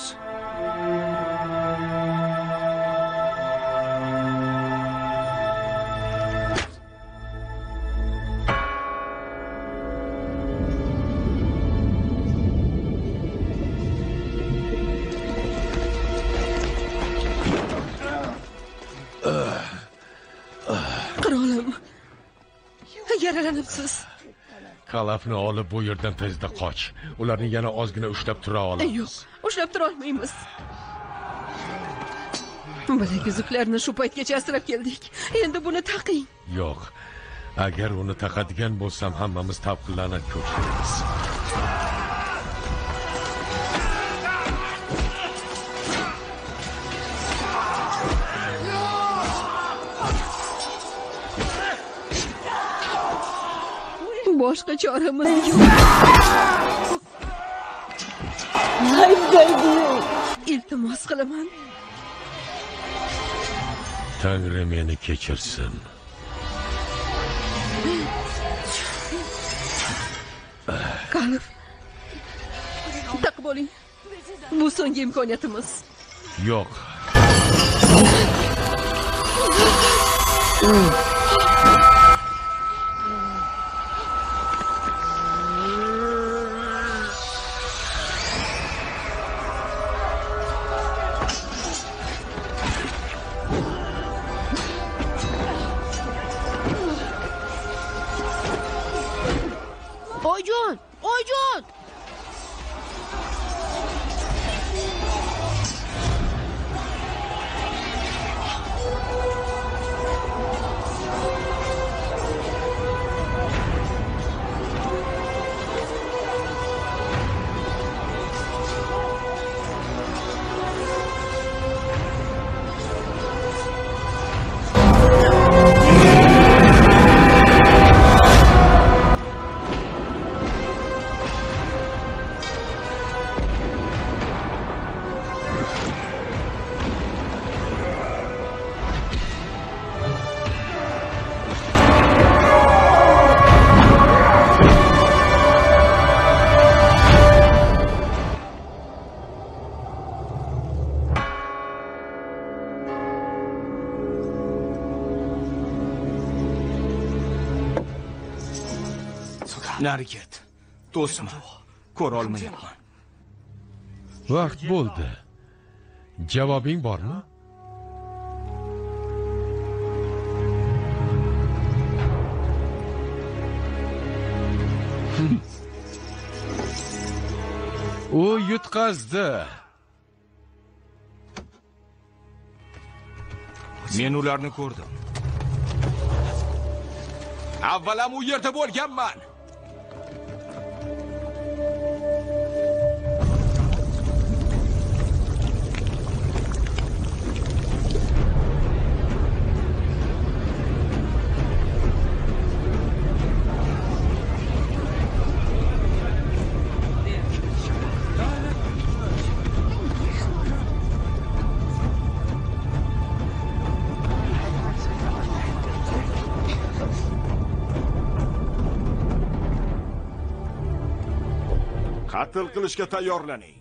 Qirolim, yaralanibsiz. Qalafni olib bu yerdan tezda qoch. Ularni yana ozgina ushlab tura olamiz. Yo'q, ushlab tura olmaymiz. Bilak uzuklarni shu paytgacha asrab keldik. Endi buni taqing. Yo'q. Agar uni taqadigan bo'lsam, hammamiz tavqillanib ko'chamiz. Boshqa choramiz yo'q. Iltimos qilaman. Tangri meni kechirsin. Qalb. Taqib oling. Bu so'nggi imkoniyatimiz. Yo'q. Oyjon, Oyjon! Nari ket. do'stmi? Ko'ra olmayapman. Vaqt bo'ldi. Javobing bormi? U yutqazdi. Men ularni ko'rdim. Avvalam u yerda bo'lganman. Qatl qilishga tayyorlaning.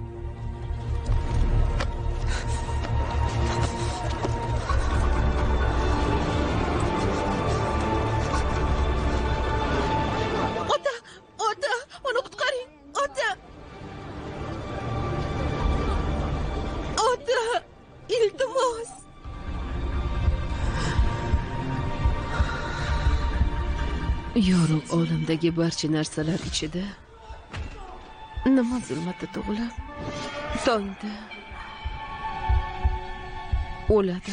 Ota, ota, uni qutqaring. Ota. Ota, iltimos. Yorug' olamdagi barcha narsalar ichida nima zulmatda tug'ilib, tongda o'ladi.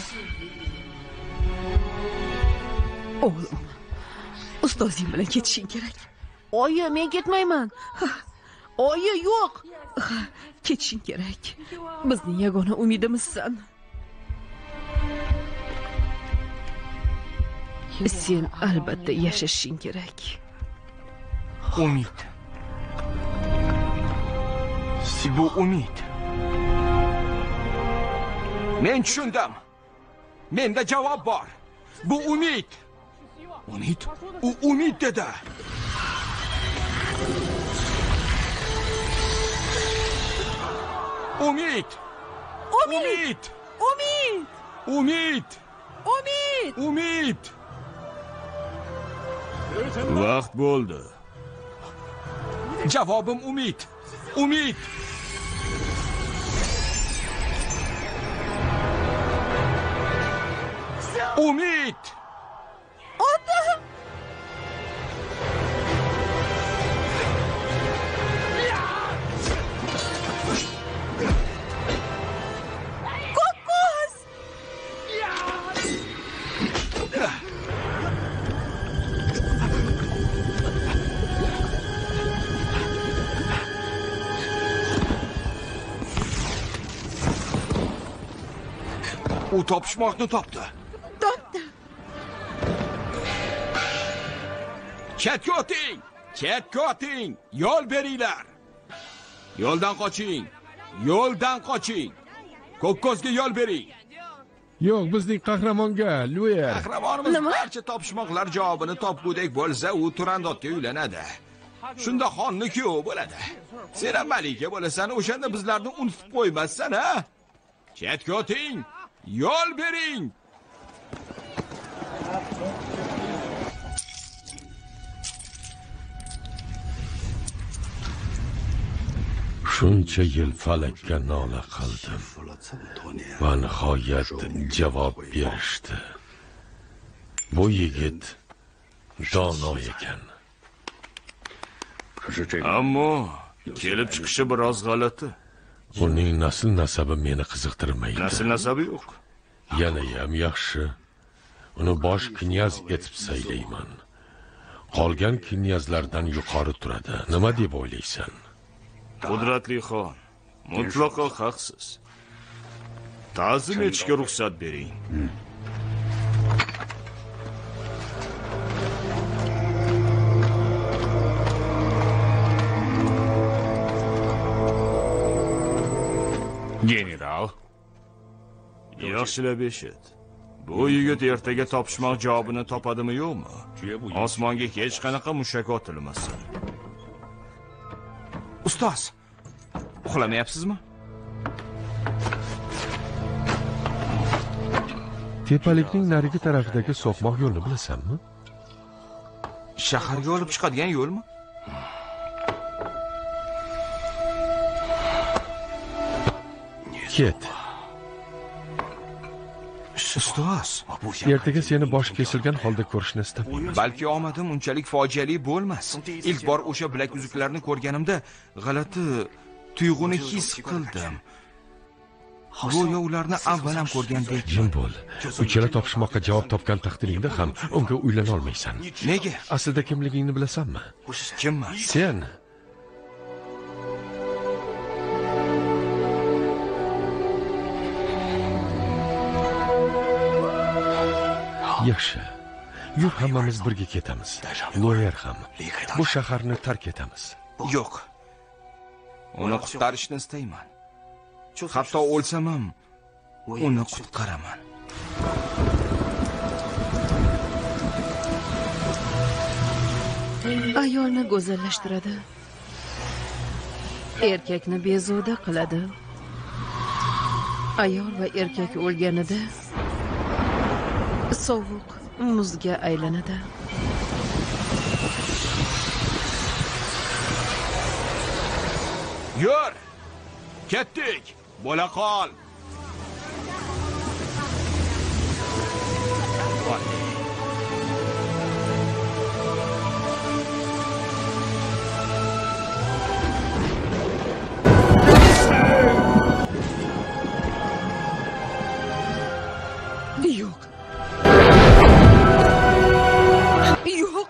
O'g'lim, ustozing bilan ketishing kerak. Oyi, men ketmayman. Oyi, yo'q. Ketishing kerak. Bizning yagona umidimizsan. Sen albatta yashashing kerak. Umid. Bu umid. Men tushundim. Menda javob bor. Bu umid. Umid? U umid dedi. Umid. Umid. Umid. Umid. Umid. Umid. Vaqt bo'ldi. Javobim umid. Umid. Umid. Ota. Kokos. U topishmoqni topdi. Topdi. Chetga o'ting! Chetga o'ting! Yo'l beringlar. Yo'ldan qoching. Yo'ldan qoching. Ko'kkozga yo'l bering. Yo'q, bizning qahramonga, Luer. Qahramonimiz barcha topishmoqlar javobini topgudek bo'lsa, u Turandotga uylanadi. Shunda xonni kuyov bo'ladi. Sen ham malika bo'lasan, o'shanda bizlarni unutib qo'ymassan, ha? Chetga o'ting. Yo'l bering. Shuncha yil falakka nola qildim va nihoyat javob berishdi. Bu yigit dono ekan. Ammo kelib chiqishi biroz g'alati. Uning nasl nasabi meni qiziqtirmaydi. Nasl nasabi yo'q. Yana ham yaxshi. Uni bosh knyaz etib saylayman. Qolgan knyazlardan yuqori turadi. Nima deb o'ylaysan? Qudratli xon, mutlaqo haqsiz. Ta'zim etishga ruxsat bering. General, yaxshilab eshit. Bu yigit ertaga topishmoq javobini topadimi yo'qmi? Osmonga hech qanaqa mushak otilmasin. Ustoz, uxlamayapsizmi? Tepalikning narigi tarafidagi so'qmoq yo'lni bilasanmi? Shaharga olib chiqadigan yo'lmi? Ket. Ustoz, Ertaga seni bosh kesilgan holda ko'rishni istamayman. balki omadim unchalik fojiali bo'lmas. Ilk bor o'sha bilak uzuklarni ko'rganimda g'alati tuyg'uni his qildim. Go'yo ularni avval ham ko'rgandek. Jim bo'l. Uchala topishmoqqa javob topgan taqdiringda ham unga uylana olmaysan. Nega? Aslida kimligingni bilasanmi? Kimman? Sen yaxshi. Yur, hammamiz birga ketamiz. Loyer ham. Bu shaharni tark etamiz. Yo'q. Uni qutqarishni istayman. Hatto o'lsam ham uni qutqaraman. Ayolni go'zallashtiradi. Erkakni bezovta qiladi. Ayol va erkak o'lganida sovuq muzga aylanadi. Yur! Ketdik! Bo'la qol! Yo'q. Yo'q.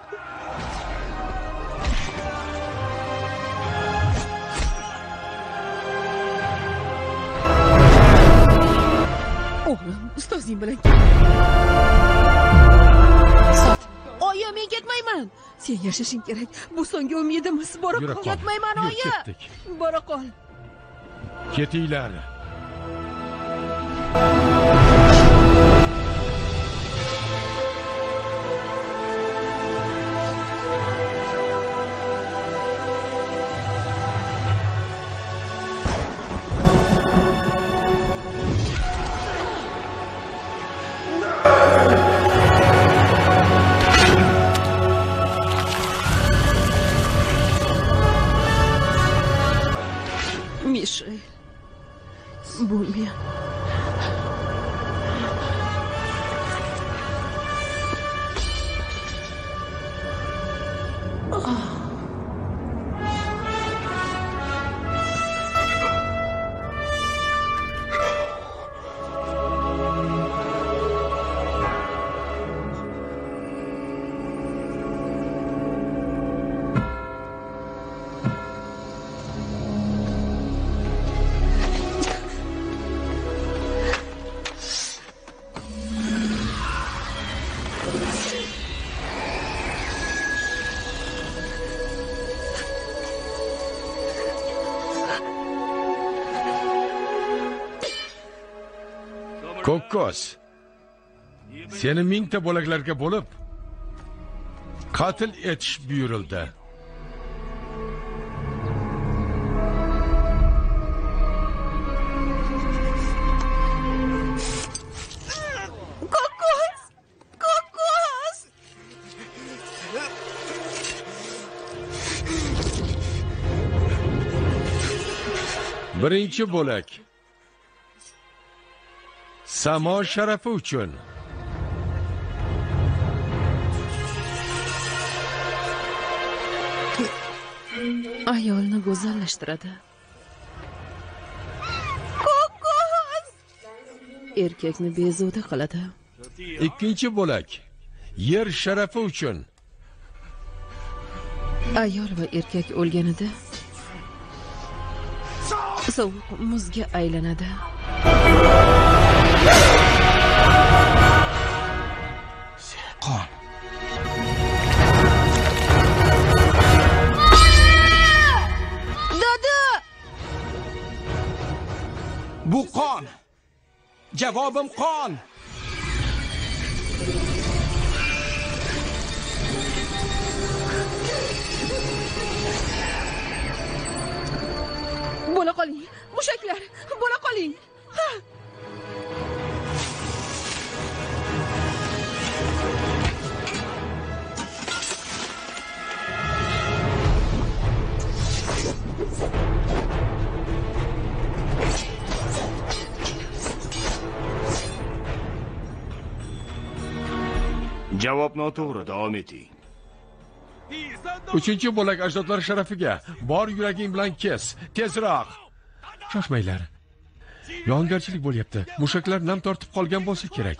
O'g'lim, ustozing bilan Sot. Oyi, men ketmayman. Sen yashashing kerak. Bu so'nggi umidimiz. Bora Yura qol. qol. Ketmayman, Yur, oyi. ketdik. Bora qol. Ketinglar. Mishel. Bu men. Kokkos. Seni mingta bo'laklarga bo'lib qatl etish buyurildi. Kokos! Kokos! Birinchi bo'lak. Samo sharafi uchun. Ayolni go'zallashtiradi. Kokos! Erkakni bezovta qiladi. Ikkinchi bo'lak. Yer sharafi uchun. Ayol va erkak o'lganida sovuq muzga aylanadi. Qon. Dada! Bu qon. Javobim qon. Bo'la qoling. Mushaklar, bo'la qoling. Ha! Javob noto'g'ri, davom eting. Uchinchi bo'lak ajdodlar sharafiga bor yuraging bilan kes, tezroq. Shoshmanglar. Yog'ingarchilik bo'lyapti. Mushaklar nam tortib qolgan bo'lsa kerak.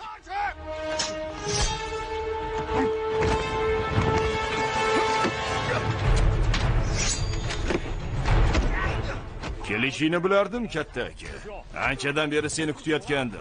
Kelishingni bilardim, katta aka. Anchadan beri seni kutayotgandim.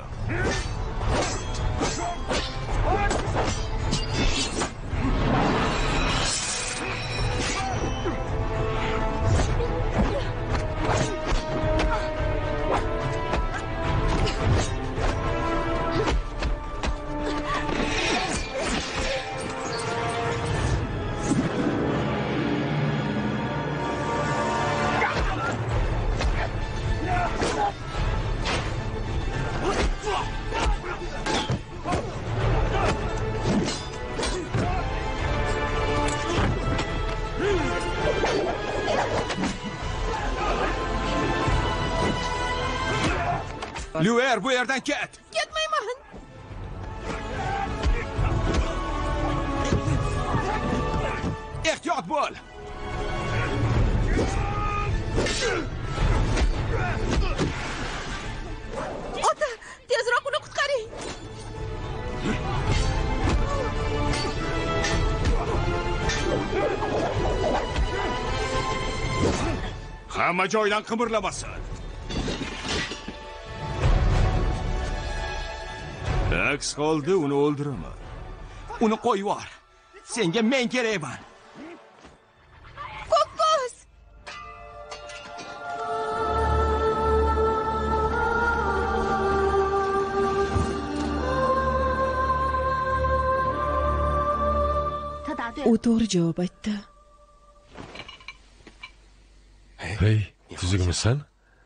Lyuer, bu yerdan ket. Ketmayman. Ehtiyot bo'l. Ota, tezroq uni qutqaring. Hamma joydan qimirlamasin. Aks holda uni o'ldiraman. Uni qo'yib yubor. Senga men kerakman. Ko'kko'z. U to'g'ri javob aytdi. Hey, tuzukmisan?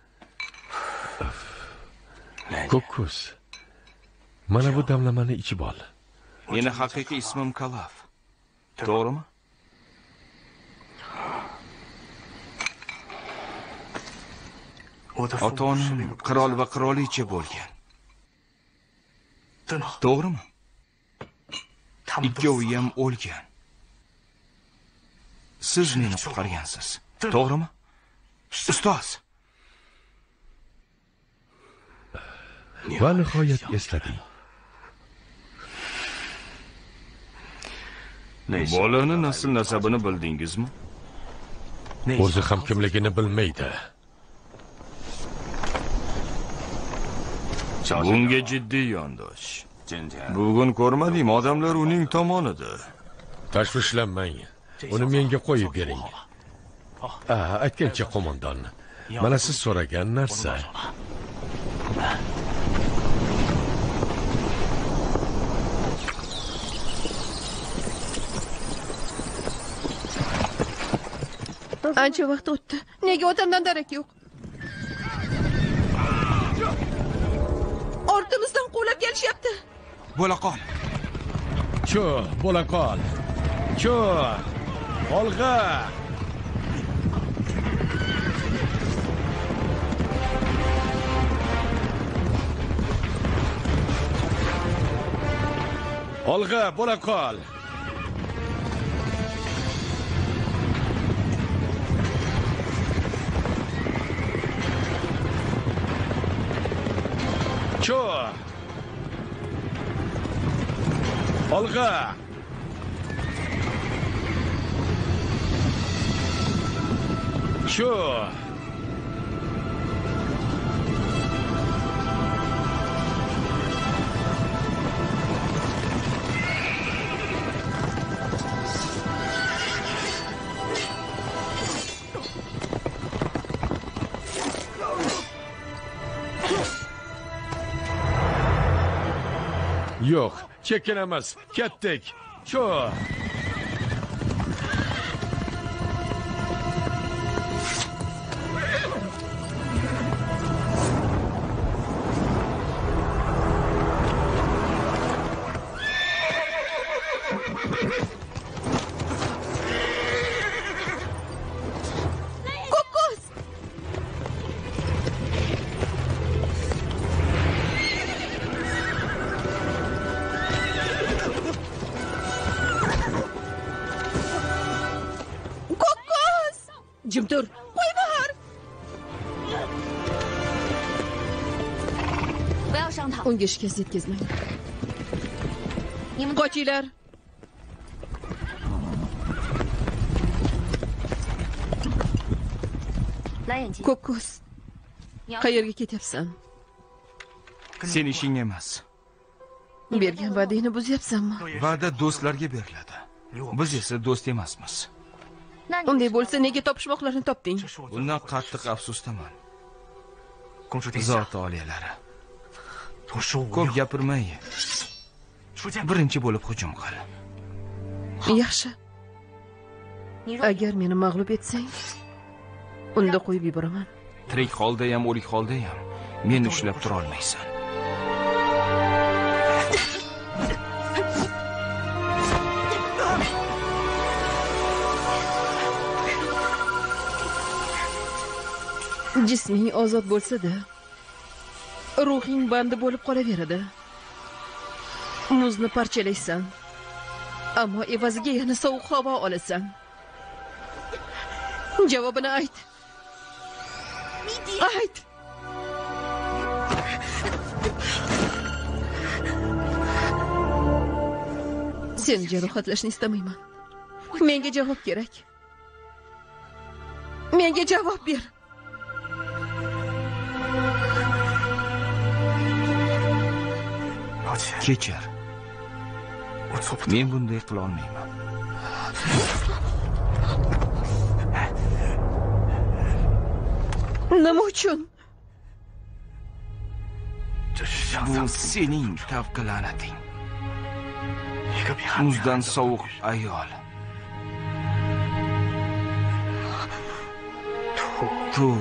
Ko'kko'z. Mana bu damlamani ichib ol. Meni haqiqiy ismim Kalaf. To'g'rimi? Ota-onam qirol va qirolicha bo'lgan. To'g'rimi? Ikkovi ham o'lgan. Siz meni qutqargansiz. To'g'rimi? Ustoz. Va nihoyat eslading. Bolani nasl nasabini bildingizmi? O'zi ham kimligini bilmaydi. Bunga jiddiy yondosh. Bugun ko'rmadingmi, odamlar uning tomonida. Tashvishlanmang. Uni menga qo'yib bering. Ah, aytgancha qo'mondon. Mana siz so'ragan narsa. Ancha vaqt o'tdi. Nega otamdan darak yo'q? Ortimizdan quvlab kelishyapti. Bo'la qol. Cho, bo'la qol. Cho. Olg'a. Olg'a, bo'la qol. Cho. Olg'a. Cho. Yo'q, chekinamiz. Ketdik. Cho. Ko'kko'z. Jim tur. Qo'y bor. Unga shikast yetkazmang. Qochinglar. Ko'k ko'z. Qayerga ketyapsan? Sen ishing emas. Bergan va'dangni buzyapsanmi? Va'da do'stlarga beriladi. Biz esa do'st emasmiz. Unday bo'lsa nega topishmoqlarni topding? Bundan qattiq afsusdaman. Zot oliyalari. Ko'p gapirmay. Birinchi bo'lib hujum qil. Yaxshi. Agar meni mag'lub etsang, unda qo'yib yuboraman. Tirik holda ham, o'lik holda ham meni ushlab tura olmaysan. Jisming ozod bo'lsa-da, ruhing bandi bo'lib qolaveradi. Muzni parchalaysan, ammo evaziga yana sovuq havo olasan. Javobini ayt. Ayt. Seni jarohatlashni istamayman. Menga javob kerak. Menga javob ber. Kechir. Men bunday qila olmayman. Nima uchun? Bu sening tavqi la'nating. Muzdan sovuq ayol. Tu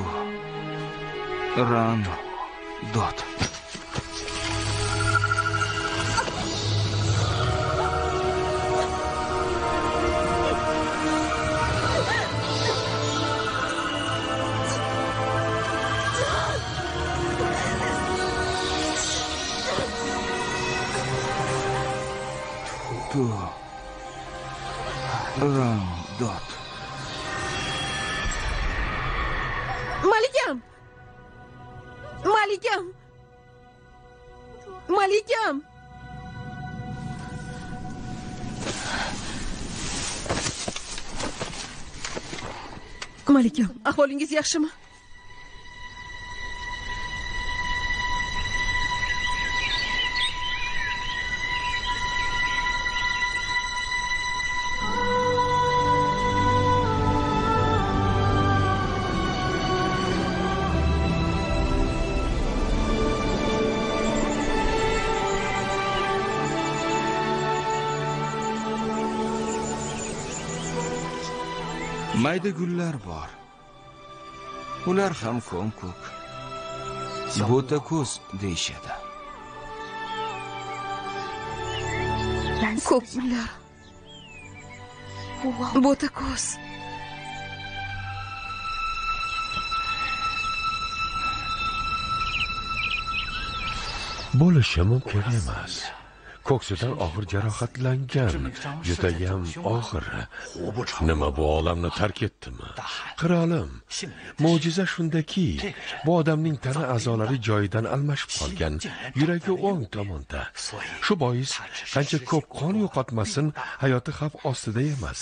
ran dot. Ram dot. Malikam. Malikam. Malikam. Malikam, ahvolingiz yaxshimi? Mayda gullar bor. Ular ham ko'm-ko'k. Bo'ta ko'z deyishadi. Ko'k gullar. Bo'ta ko'z. Bo'lishi mumkin emas. Ko'ksidan og'ir jarohatlangan, judayam og'ir. Nima bu olamni tark etdimi? Qirolim, mo'jiza shundaki, bu odamning tana a'zolari joyidan almashib qolgan, yuragi o'ng tomonda. Shu bois qancha ko'p qon yo'qotmasin, hayoti xavf ostida emas.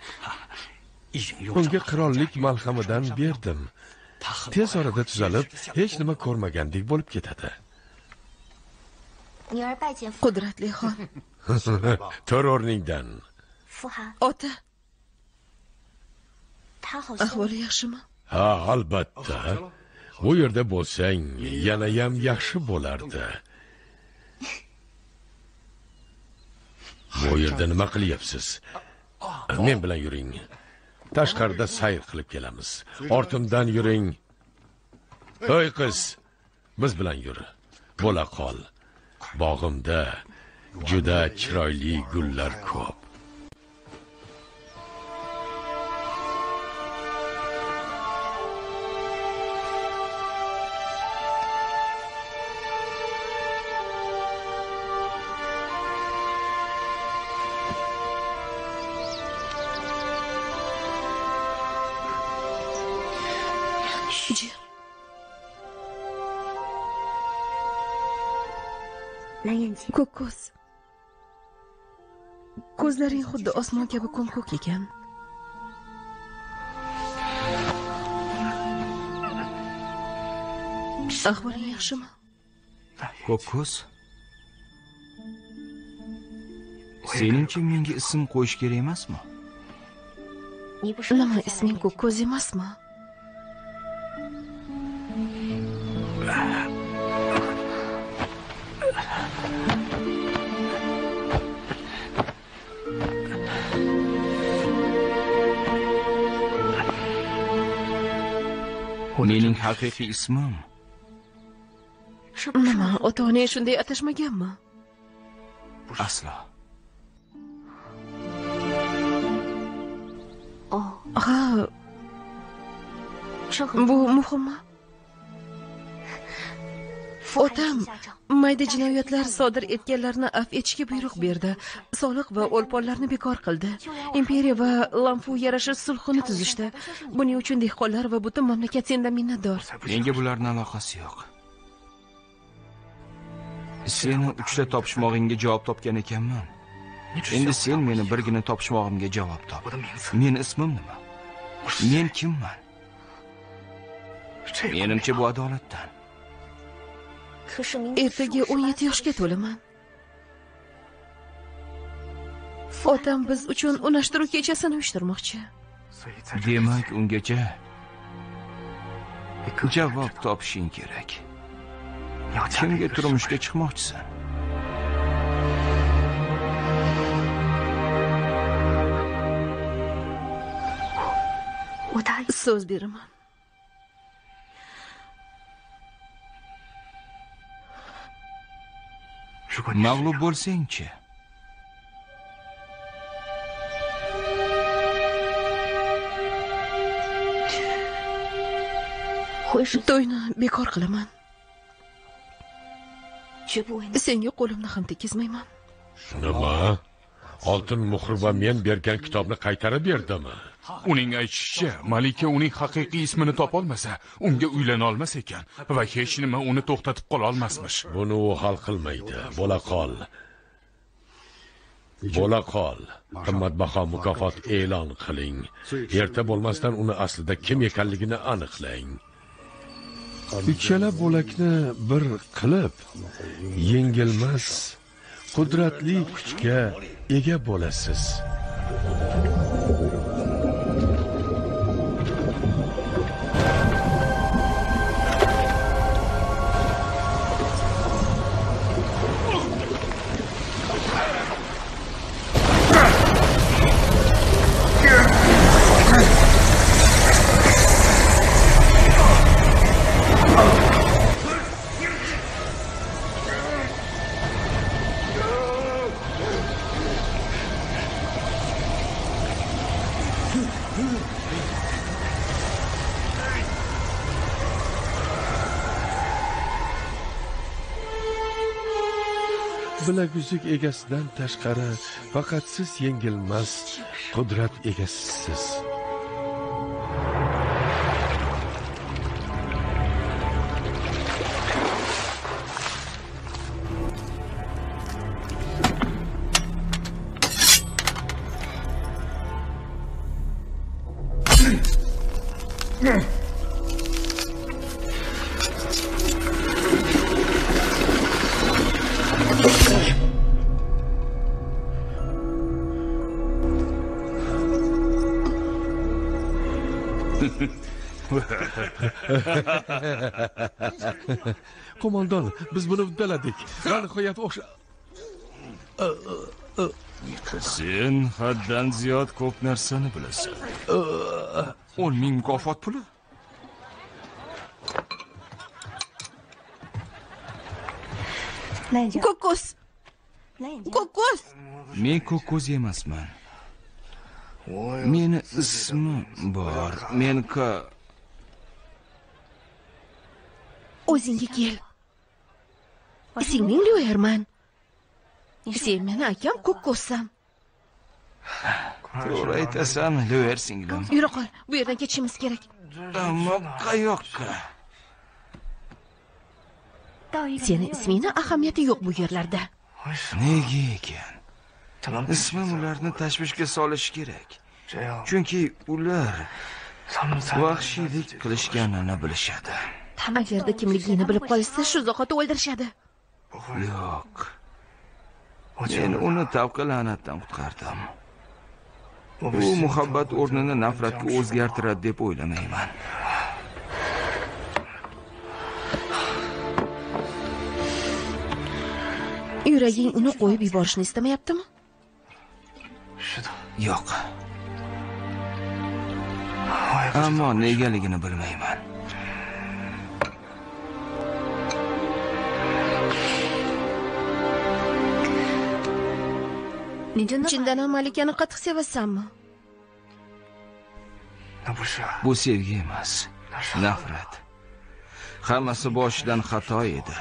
Unga qirollik malhamidan berdim. Tez orada tuzalib, hech nima ko'rmagandek bo'lib ketadi. Qudratli xon. Tur o'rningdan. Ota. Ahvoli yaxshimi? Ha, albatta. Bu yerda bo'lsang, yana ham yaxshi bo'lardi. Bu yerda nima qilyapsiz? Men bilan yuring. Tashqarida sayr qilib kelamiz. Ortimdan yuring. To'y qiz, biz bilan yur. Bo'la qol. Bog'imda juda chiroyli gullar ko'p. Ko'k ko'z. Ko'zlaring xuddi osmon kabi ko'm-ko'k ekan. Ahvoling yaxshimi? Ko'k ko'z. Seningcha menga ism qo'yish kerak emasmi? Nima, isming ko'k ko'z emasmi? Mening haqiqiy ismim. Nima, ota-onang shunday atashmaganmi? Aslo. Ha. Bu muhimmi? Otam mayda jinoyatlar sodir etganlarni afv etishga buyruq berdi. Soliq va o'lponlarni bekor qildi. Imperiya va Lanfu yarasha sulhini tuzishdi. Buning uchun dehqonlar va butun mamlakat sendan minnatdor. Menga bularning aloqasi yo'q. Seni uchta topishmog'ingga javob topgan ekanman. Endi sen meni birgina topishmog'imga javob top. Meni ismim nima? Men kimman? Menimcha bu adolatdan. Ertaga o'n yetti yoshga to'laman. Otam biz uchun unashtiruv kechasini uyushtirmoqchi. Demak, ungacha javob topishing kerak. Kimga turmushga chiqmoqchisan? So'z beraman. Mag'lub bo'lsang-chi? To'yni bekor qilaman. Senga qo'limni ham tekkizmayman. Nima? Oltin muhr va men bergan kitobni qaytarib berdimi? Uning aytishicha, malika uning haqiqiy ismini topolmasa, unga uylana olmas ekan va hech nima uni to'xtatib qola olmasmish. Buni u hal qilmaydi. Bo'la qol. Bo'la qol. Qimmatbaho mukofot e'lon qiling. Erta bo'lmasdan uni aslida kim ekanligini aniqlang. Ikkala bo'lakni bir qilib, yengilmas, qudratli kuchga ega bo'lasiz. Bilaguzuk egasidan tashqari faqat siz yengilmas qudrat egasisiz. Qo'mondon, biz buni uddaladik. Va nihoyat o'sha Sen haddan ziyod ko'p narsani bilasan. o'n ming mukofot puli. Ko'kko'z. Ko'kko'z. Men ko'kko'z emasman. Meni ismim bor. Men ka O'zingga kel. Singling Lyuerman. Sen meni akam Ko'kko'zsan. To'g'ri aytasan, Lyuer singlim. Yura qol, bu yerdan ketishimiz kerak. Ammo qayoqqa? Seni ismingni ahamiyati yo'q bu yerlarda. Nega ekan? Ismim ularni tashvishga solishi kerak. Chunki ular vahshiylik qilishganini bilishadi. Agarda kimligini bilib qolsa, shu zahoti o'ldirishadi. Yo'q. Men uni tavqa la'natdan qutqardim. U muhabbat o'rnini nafratga o'zgartiradi deb o'ylamayman. Yuraging uni qo'yib yuborishni istamayaptimi? Yo'q. Ammo negaligini bilmayman. Chindan ham Malikani qattiq sevasanmi? Bu sevgi emas, nafrat. Hammasi boshidan xato edi.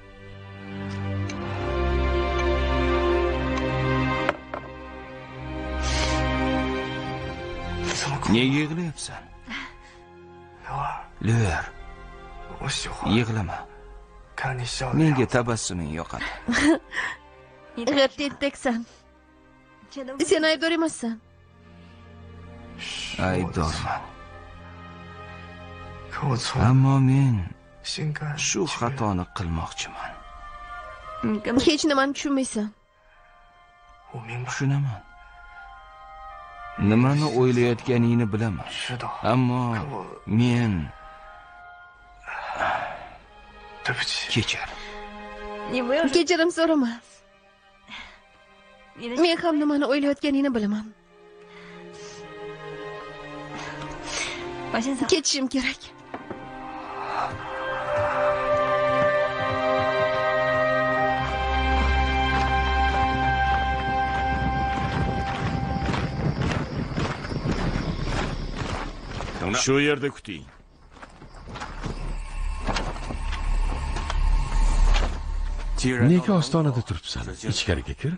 Nega yig'layapsan? Lüer. Yig'lama. Menga tabassuming yoqadi. G'ir tentaksan. Sen aybdor emassan. Aybdorman. Ammo men shu xatoni qilmoqchiman. Hech nimani tushunmaysan. Tushunaman. Nimani o'ylayotganingni bilaman. Ammo men kechir. Kechirim so'rama. Men ham nimani o'ylayotganingni bilaman. Ketishim kerak. Shu yerda kuting. Nega ostonada turibsan? Ichkariga kir.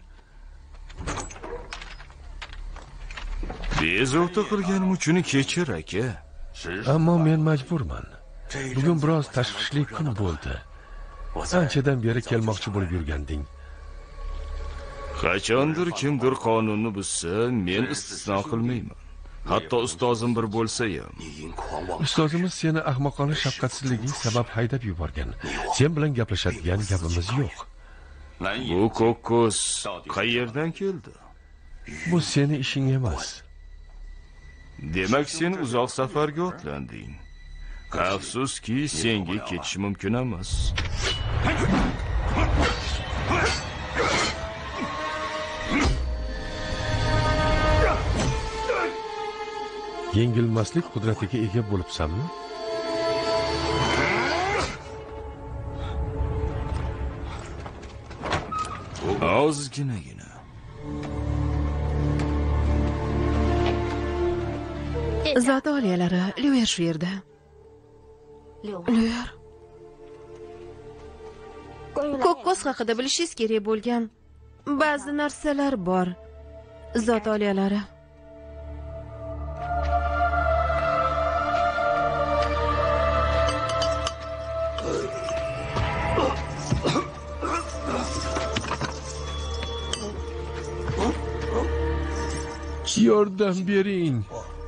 Bezovta qilganim uchun kechir, aka. Ammo men majburman. Bugun biroz tashvishli kun bo'ldi. Anchadan beri kelmoqchi bo'lib yurganding. Qachondir kimdir qonunni buzsa, men istisno qilmayman. Hatto ustozim bir bo'lsa ham. Ustozimiz seni ahmoqona shafqatsizliging sabab haydab yuborgan. Sen bilan gaplashadigan gapimiz yo'q. Bu ko'kko'z qayerdan keldi? Bu seni ishing emas. Demak, sen uzoq safarga otlanding. Afsuski, senga ketish mumkin emas. Yengilmaslik qudratiga ega bo'libsanmi? Ozginagina. Zot oliyalari, Lüer shu yerda. Lüer. Ko'kko'z haqida bilishingiz kerak bo'lgan ba'zi narsalar bor. Zot oliyalari. Yordam bering.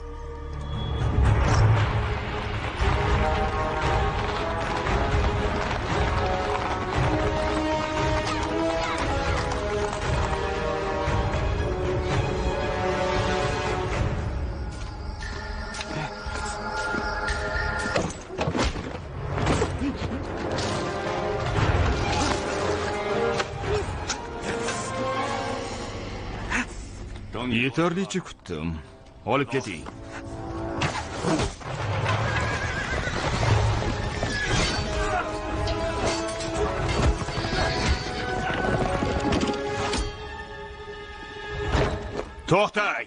Yetarlicha kutdim. Olib keting. To'xtang.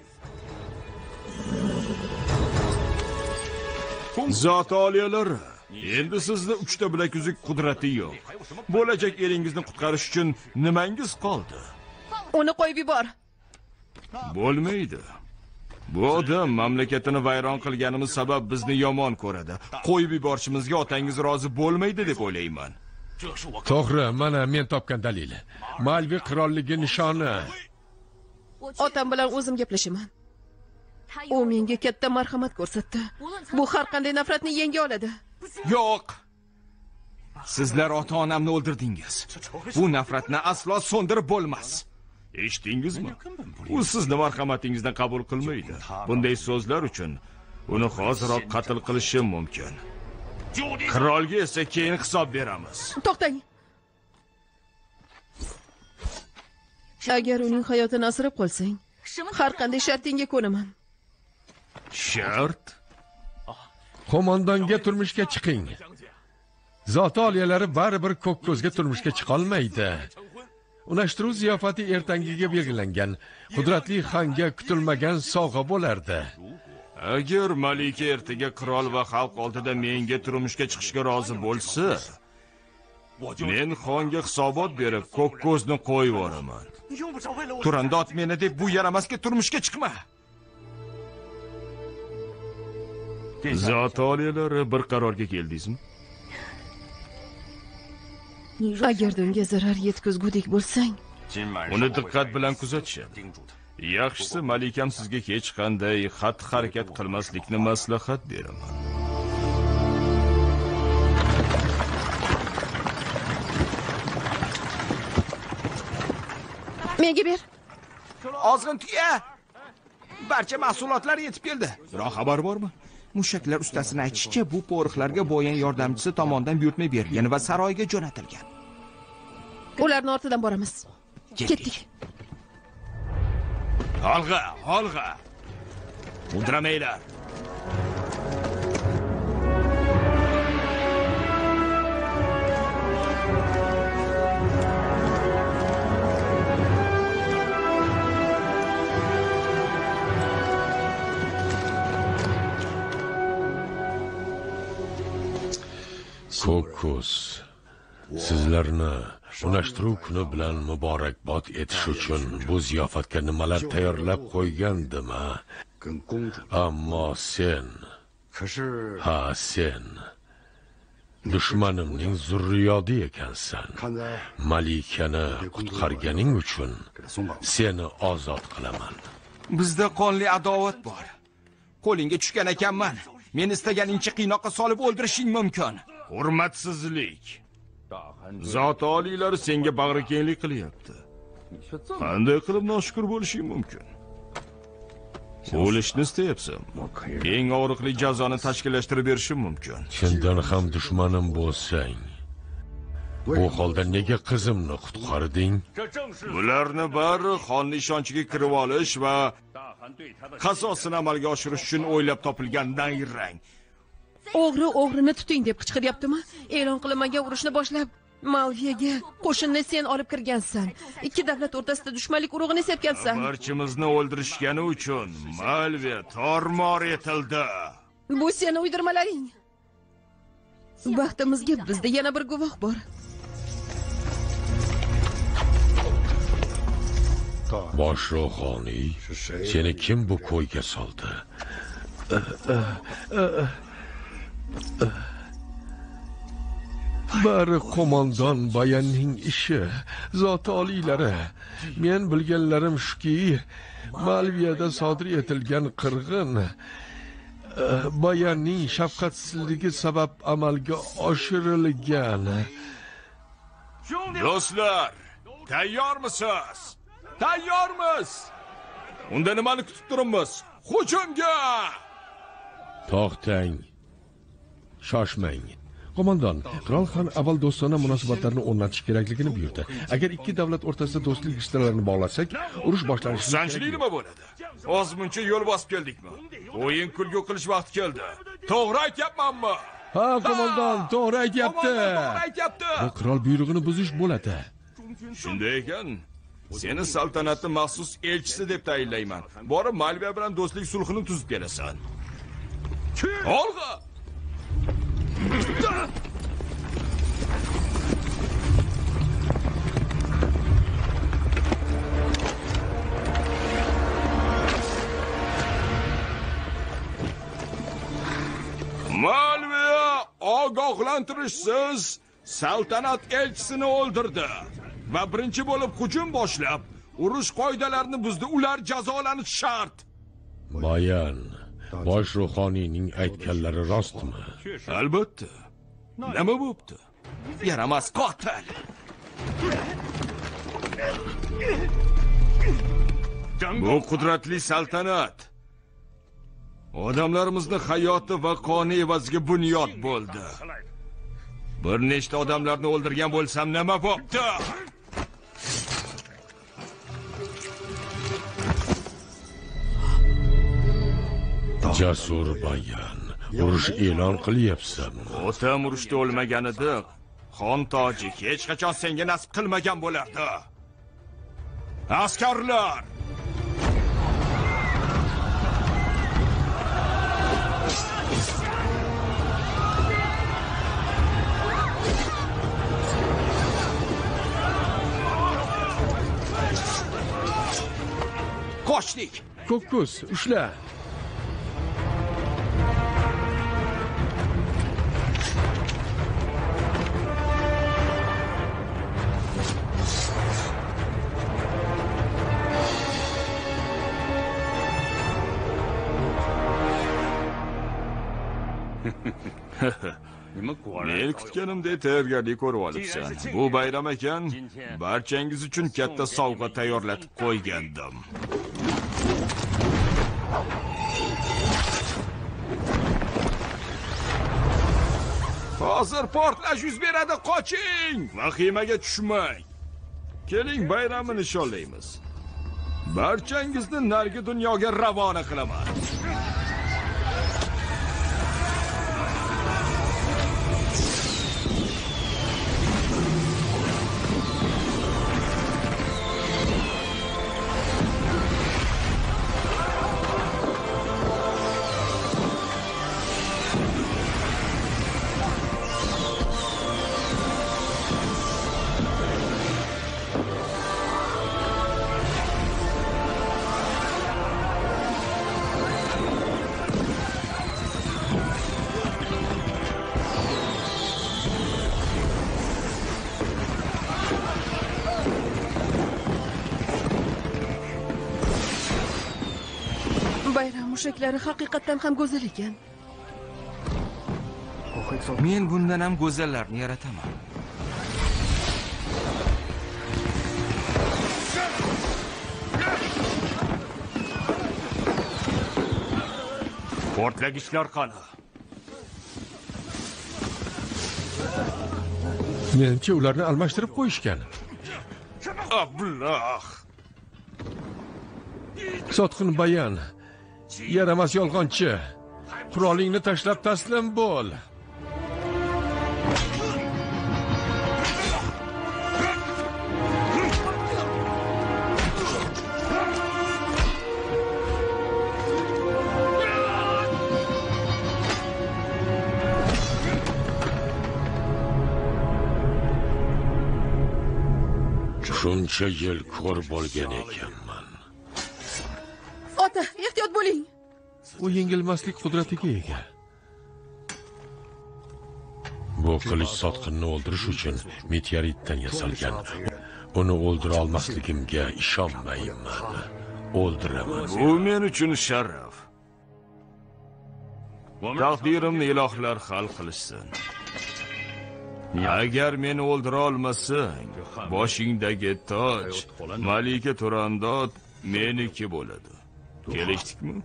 Zot oliyalari, endi sizda uchta bilak uzuk qudrati yo'q. Bo'lajak eringizni qutqarish uchun nimangiz qoldi? Uni qo'yib yubor. Bo'lmaydi. Bu odam mamlakatini vayron qilganimiz sabab bizni yomon ko'radi. Qo'yib yuborishimizga otangiz rozi bo'lmaydi deb o'ylayman. To'g'ri, mana men topgan dalil. Malvi qirolligi nishoni. Otam bilan o'zim gaplashaman. U menga katta marhamat ko'rsatdi. Bu har qanday nafratni yenga oladi. Yo'q. Sizlar ota-onamni o'ldirdingiz. Bu nafratni aslo so'ndirib bo'lmas. Eshitdingizmi? U sizni marhamatingizdan qabul qilmaydi. Bunday so'zlar uchun uni hoziroq qatl qilishim mumkin. Qirolga esa keyin hisob beramiz. To'xtang. Agar uning hayotini asrab qolsang, har qanday shartingga ko'naman. Shart? Qo'mondonga turmushga chiqing. Zoti oliyalari baribir ko'k ko'zga turmushga chiqa olmaydi. Unashtiruv ziyofati ertangiga belgilangan. Qudratli xonga kutilmagan sovg'a bo'lardi. Agar malika ertaga qirol va xalq oldida menga turmushga chiqishga rozi bo'lsa, men xonga hisobot berib ko'k ko'zni qo'yib yuboraman. Turandot meni deb bu yaramasga turmushga chiqma. Zot oliyalari bir qarorga keldingizmi? Agar unga zarar yetkazgudek bo'lsang, uni diqqat bilan kuzatishing. Yaxshisi malikam sizga hech qanday xatti-harakat qilmaslikni maslahat beraman. menga ber. Ozg'in tuya. Barcha mahsulotlar yetib keldi. Biroq xabar bormi? Mushaklar ustasini aytishicha, bu po'riqlarga bo'yan yordamchisi tomonidan buyurtma berilgan va saroyga jo'natilgan. Ularni ortidan boramiz. Ketdik. Olg'a, olg'a. Udramanglar. Ko'kko'z, sizlarni unashtiruv kuni bilan muborakbod etish uchun bu ziyofatga nimalar tayyorlab qo'ygandim, ha? Ammo sen, ha sen, dushmanimning zurriyodi ekansan. Malikani qutqarganing uchun seni ozod qilaman. Bizda qonli adovat bor. Qo'lingga tushgan ekanman. Men istaganingcha qiynoqqa solib o'ldirishing mumkin. Hurmatsizlik. Zot oliylari senga bag'rikenglik qilyapti. Qanday qilib noshukur bo'lishing mumkin? O'lishni istayapsan. Eng og'riqli jazoni tashkillashtirib berishim mumkin. Chindan ham dushmanim bo'lsang, bu holda nega qizimni qutqarding? Bularni bari xonning ishonchiga kirib olish va qasosini amalga oshirish uchun o'ylab topilgan nayrang. O'g'ri o'g'rini tuting deb qichqiryaptimi? E'lon qilinmagan urushni boshlab Malviyaga qo'shinni sen olib kirgansan. Ikki davlat o'rtasida dushmanlik urug'ini sepgansan. Barchamizni o'ldirishgani uchun Malviya tor-mor etildi. Bu seni uydirmalaring. Baxtimizga bizda yana bir guvoh bor. Bosh ruhoniy, seni kim bu ko'yga soldi? Bari qo'mondon Bayanning ishi. Zoti oliylari, men bilganlarim shuki, Malviyada sodir etilgan qirg'in Bayanning shafqatsizligi sabab amalga oshirilgan. Do'stlar, tayyormisiz? Tayyormiz. Unda nimani kutib turibmiz? Hujumga! To'xtang. Shoshmang. Qo'mondon, qirol xon avval do'stona munosabatlarni o'rnatish kerakligini buyurdi. Agar ikki davlat o'rtasida do'stlik rishtalarini bog'lasak, urush boshlanishi sanchli nima bo'ladi? Ozmuncha yo'l bosib keldikmi? O'yin kulgu qilish vaqti keldi. To'g'ri aytyapmanmi? Ha, qo'mondon, to'g'ri aytyapti. To'g'ri aytyapti. Bu qirol buyrug'ini buzish bo'ladi. Shunday ekan, seni saltanatni maxsus elchisi deb tayinlayman. Borib Malviya bilan do'stlik sulhini tuzib kelasan. Olg'a! Malviya ogohlantirishsiz saltanat elchisini o'ldirdi va birinchi bo'lib hujum boshlab, urush qoidalarini buzdi. Ular jazolanishi shart. Bayan, bosh ruhoniyning aytganlari rostmi? Albatta. Nima bo'pti? Yaramas qotil. Bu qudratli saltanat odamlarimizni hayoti va qoni evaziga bunyod bo'ldi. Bir nechta odamlarni o'ldirgan bo'lsam nima bo'pti? Jasur bayan, urush e'lon qilyapsan. Otam urushda o'lmaganida xon toji hech qachon senga nasib qilmagan bo'lardi. Askarlar! Qochdik. Ko'kko'z, ushla. Men kutganimdek tayyorgarlik ko'rib olibsan. Bu bayram ekan, barchangiz uchun katta sovg'a tayyorlatib qo'ygandim. Hozir portlash yuz beradi, qoching! Vahimaga tushmang. Keling, bayramni nishonlaymiz. Barchangizni nargi dunyoga ravona qilaman. Bayram mushaklari haqiqatan ham go'zal ekan. Men bundan ham go'zallarni yarataman. Portlagichlar qani? Menimcha ularni almashtirib qo'yishgan. Ablah. Sotqin bayan, yaramas yolg'onchi. Qurolingni tashlab taslim bo'l. Shuncha yil ko'r bo'lgan ekanman. Ota, ehtiyot bo'ling. U yengilmaslik qudratiga ega. Bu qilich sotqinni o'ldirish uchun meteoritdan yasalgan. Uni o'ldira olmasligimga ishonmayman. O'ldiraman. Bu men uchun sharaf. Taqdirimni ilohlar hal qilishsin. Agar meni o'ldira olmasang, boshingdagi toj, Malika Turandot meniki bo'ladi. Kelishdikmi?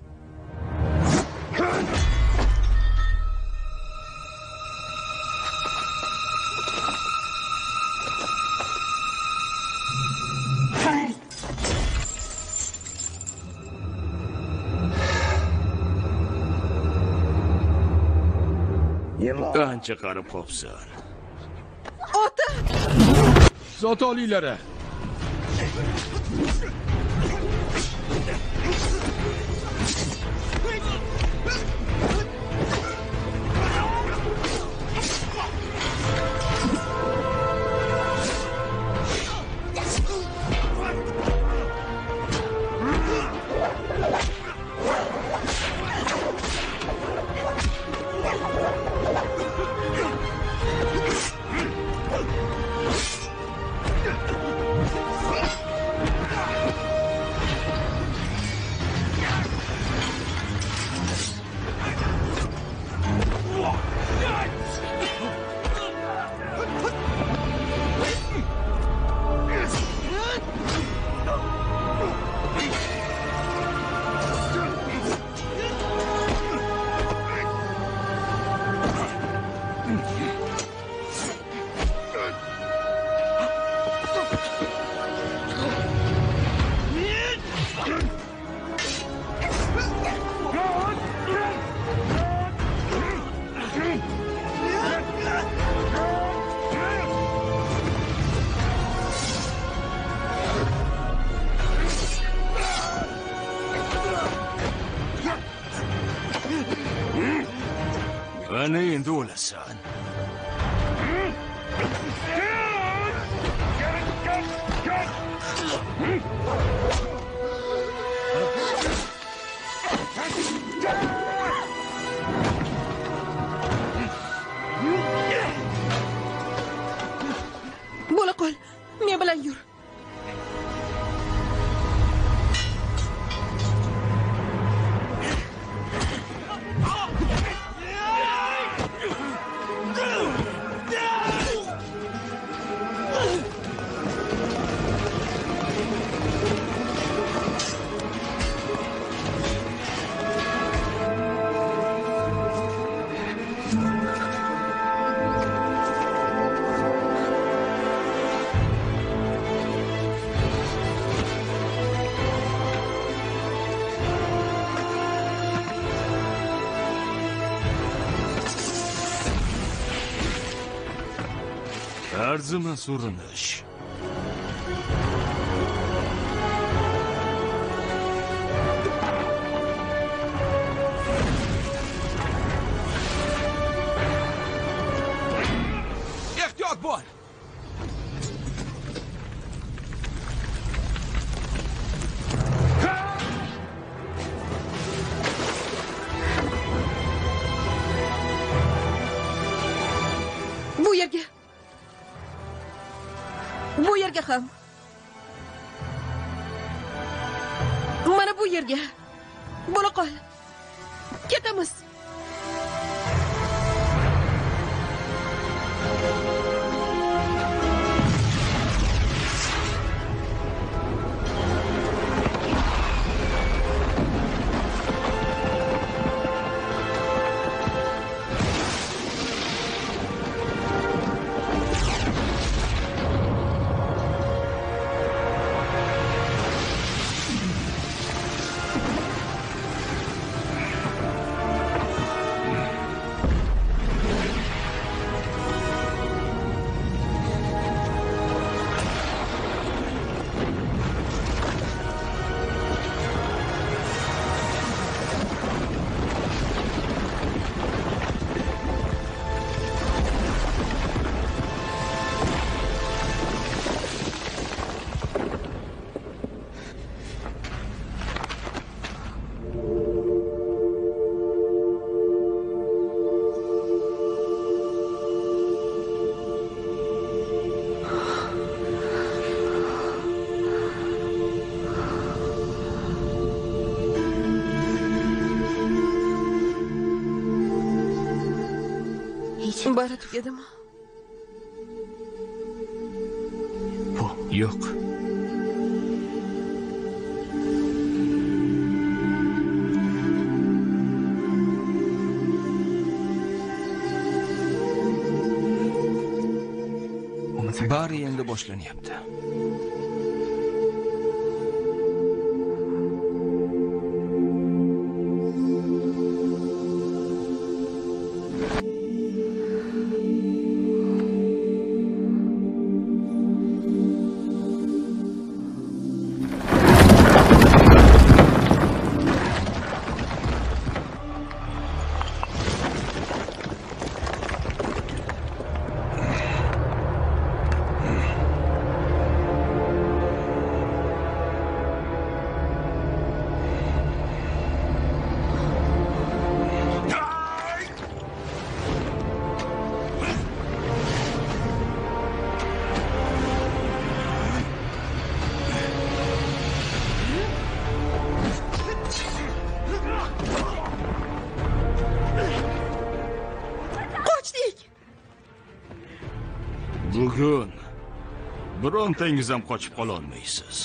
Ancha qarib qopsan. Ota! Zot oliylari. bo'lasan. Bo'la qol. Men bilan yur. Arzimas urinish. Ehtiyot bo'l. Bu yerga. Bu yerga ham. Mana bu yerga. Bo'la qol. Ketamiz. Bari tugadimi? Yo'q. Bari endi boshlanyapti. Bugun birontangiz ham qochib qola olmaysiz.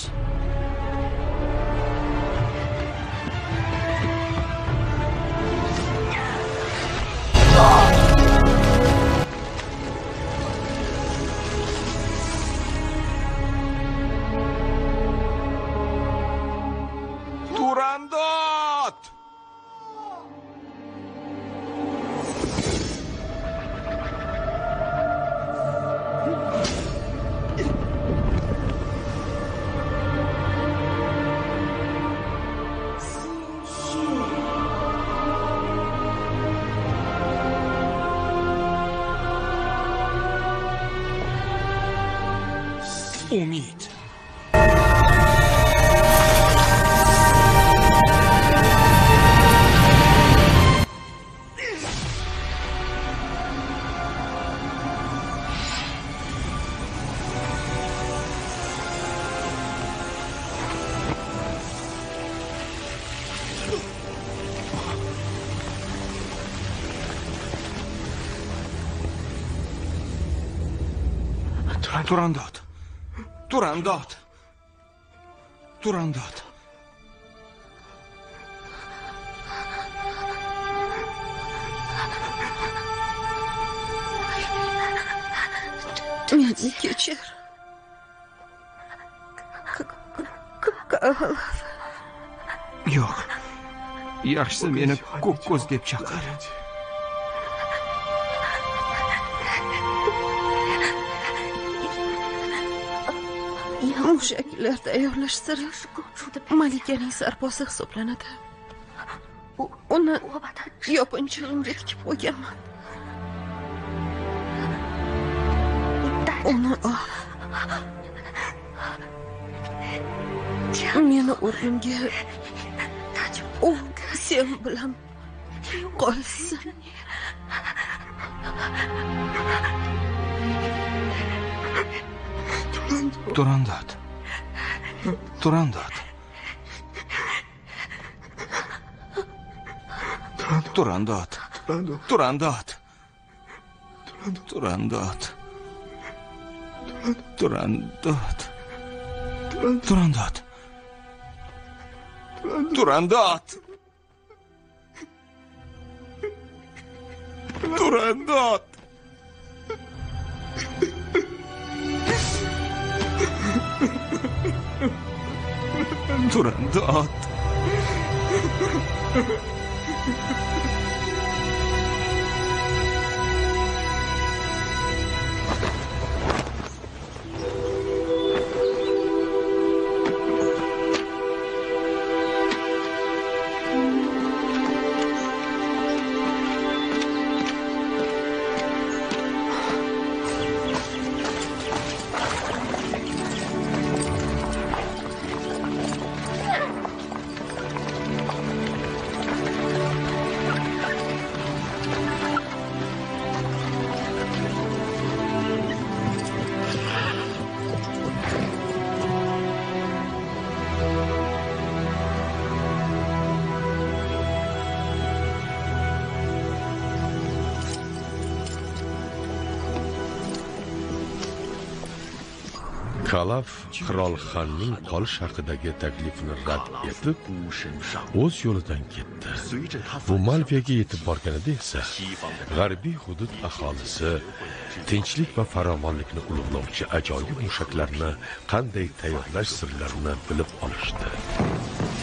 Turandot! umid. Turandot. Turandot. Turandot. Meni kechir. Yo'q. Yaxshisi meni ko'k ko'z deb chaqir. Mushaklar tayyorlash siri malikaning sarposi hisoblanadi. Uni yopinchig'imga tikib qo'yganman. Uni ol. Meni o'rnimga u sen bilan qolsin. Turandot. Turandot. Turandot. Turandot. Turandot. Turandot. Turandot. Turandot. Turandot. Turandot. Kalaf qirol Xanning qolish haqidagi taklifini rad etib, o'z yo'lidan ketdi. Bu Malviyaga yetib borganida esa g'arbiy hudud aholisi tinchlik va farovonlikni ulug'lovchi ajoyib mushaklarni qanday tayyorlash sirlarini bilib olishdi.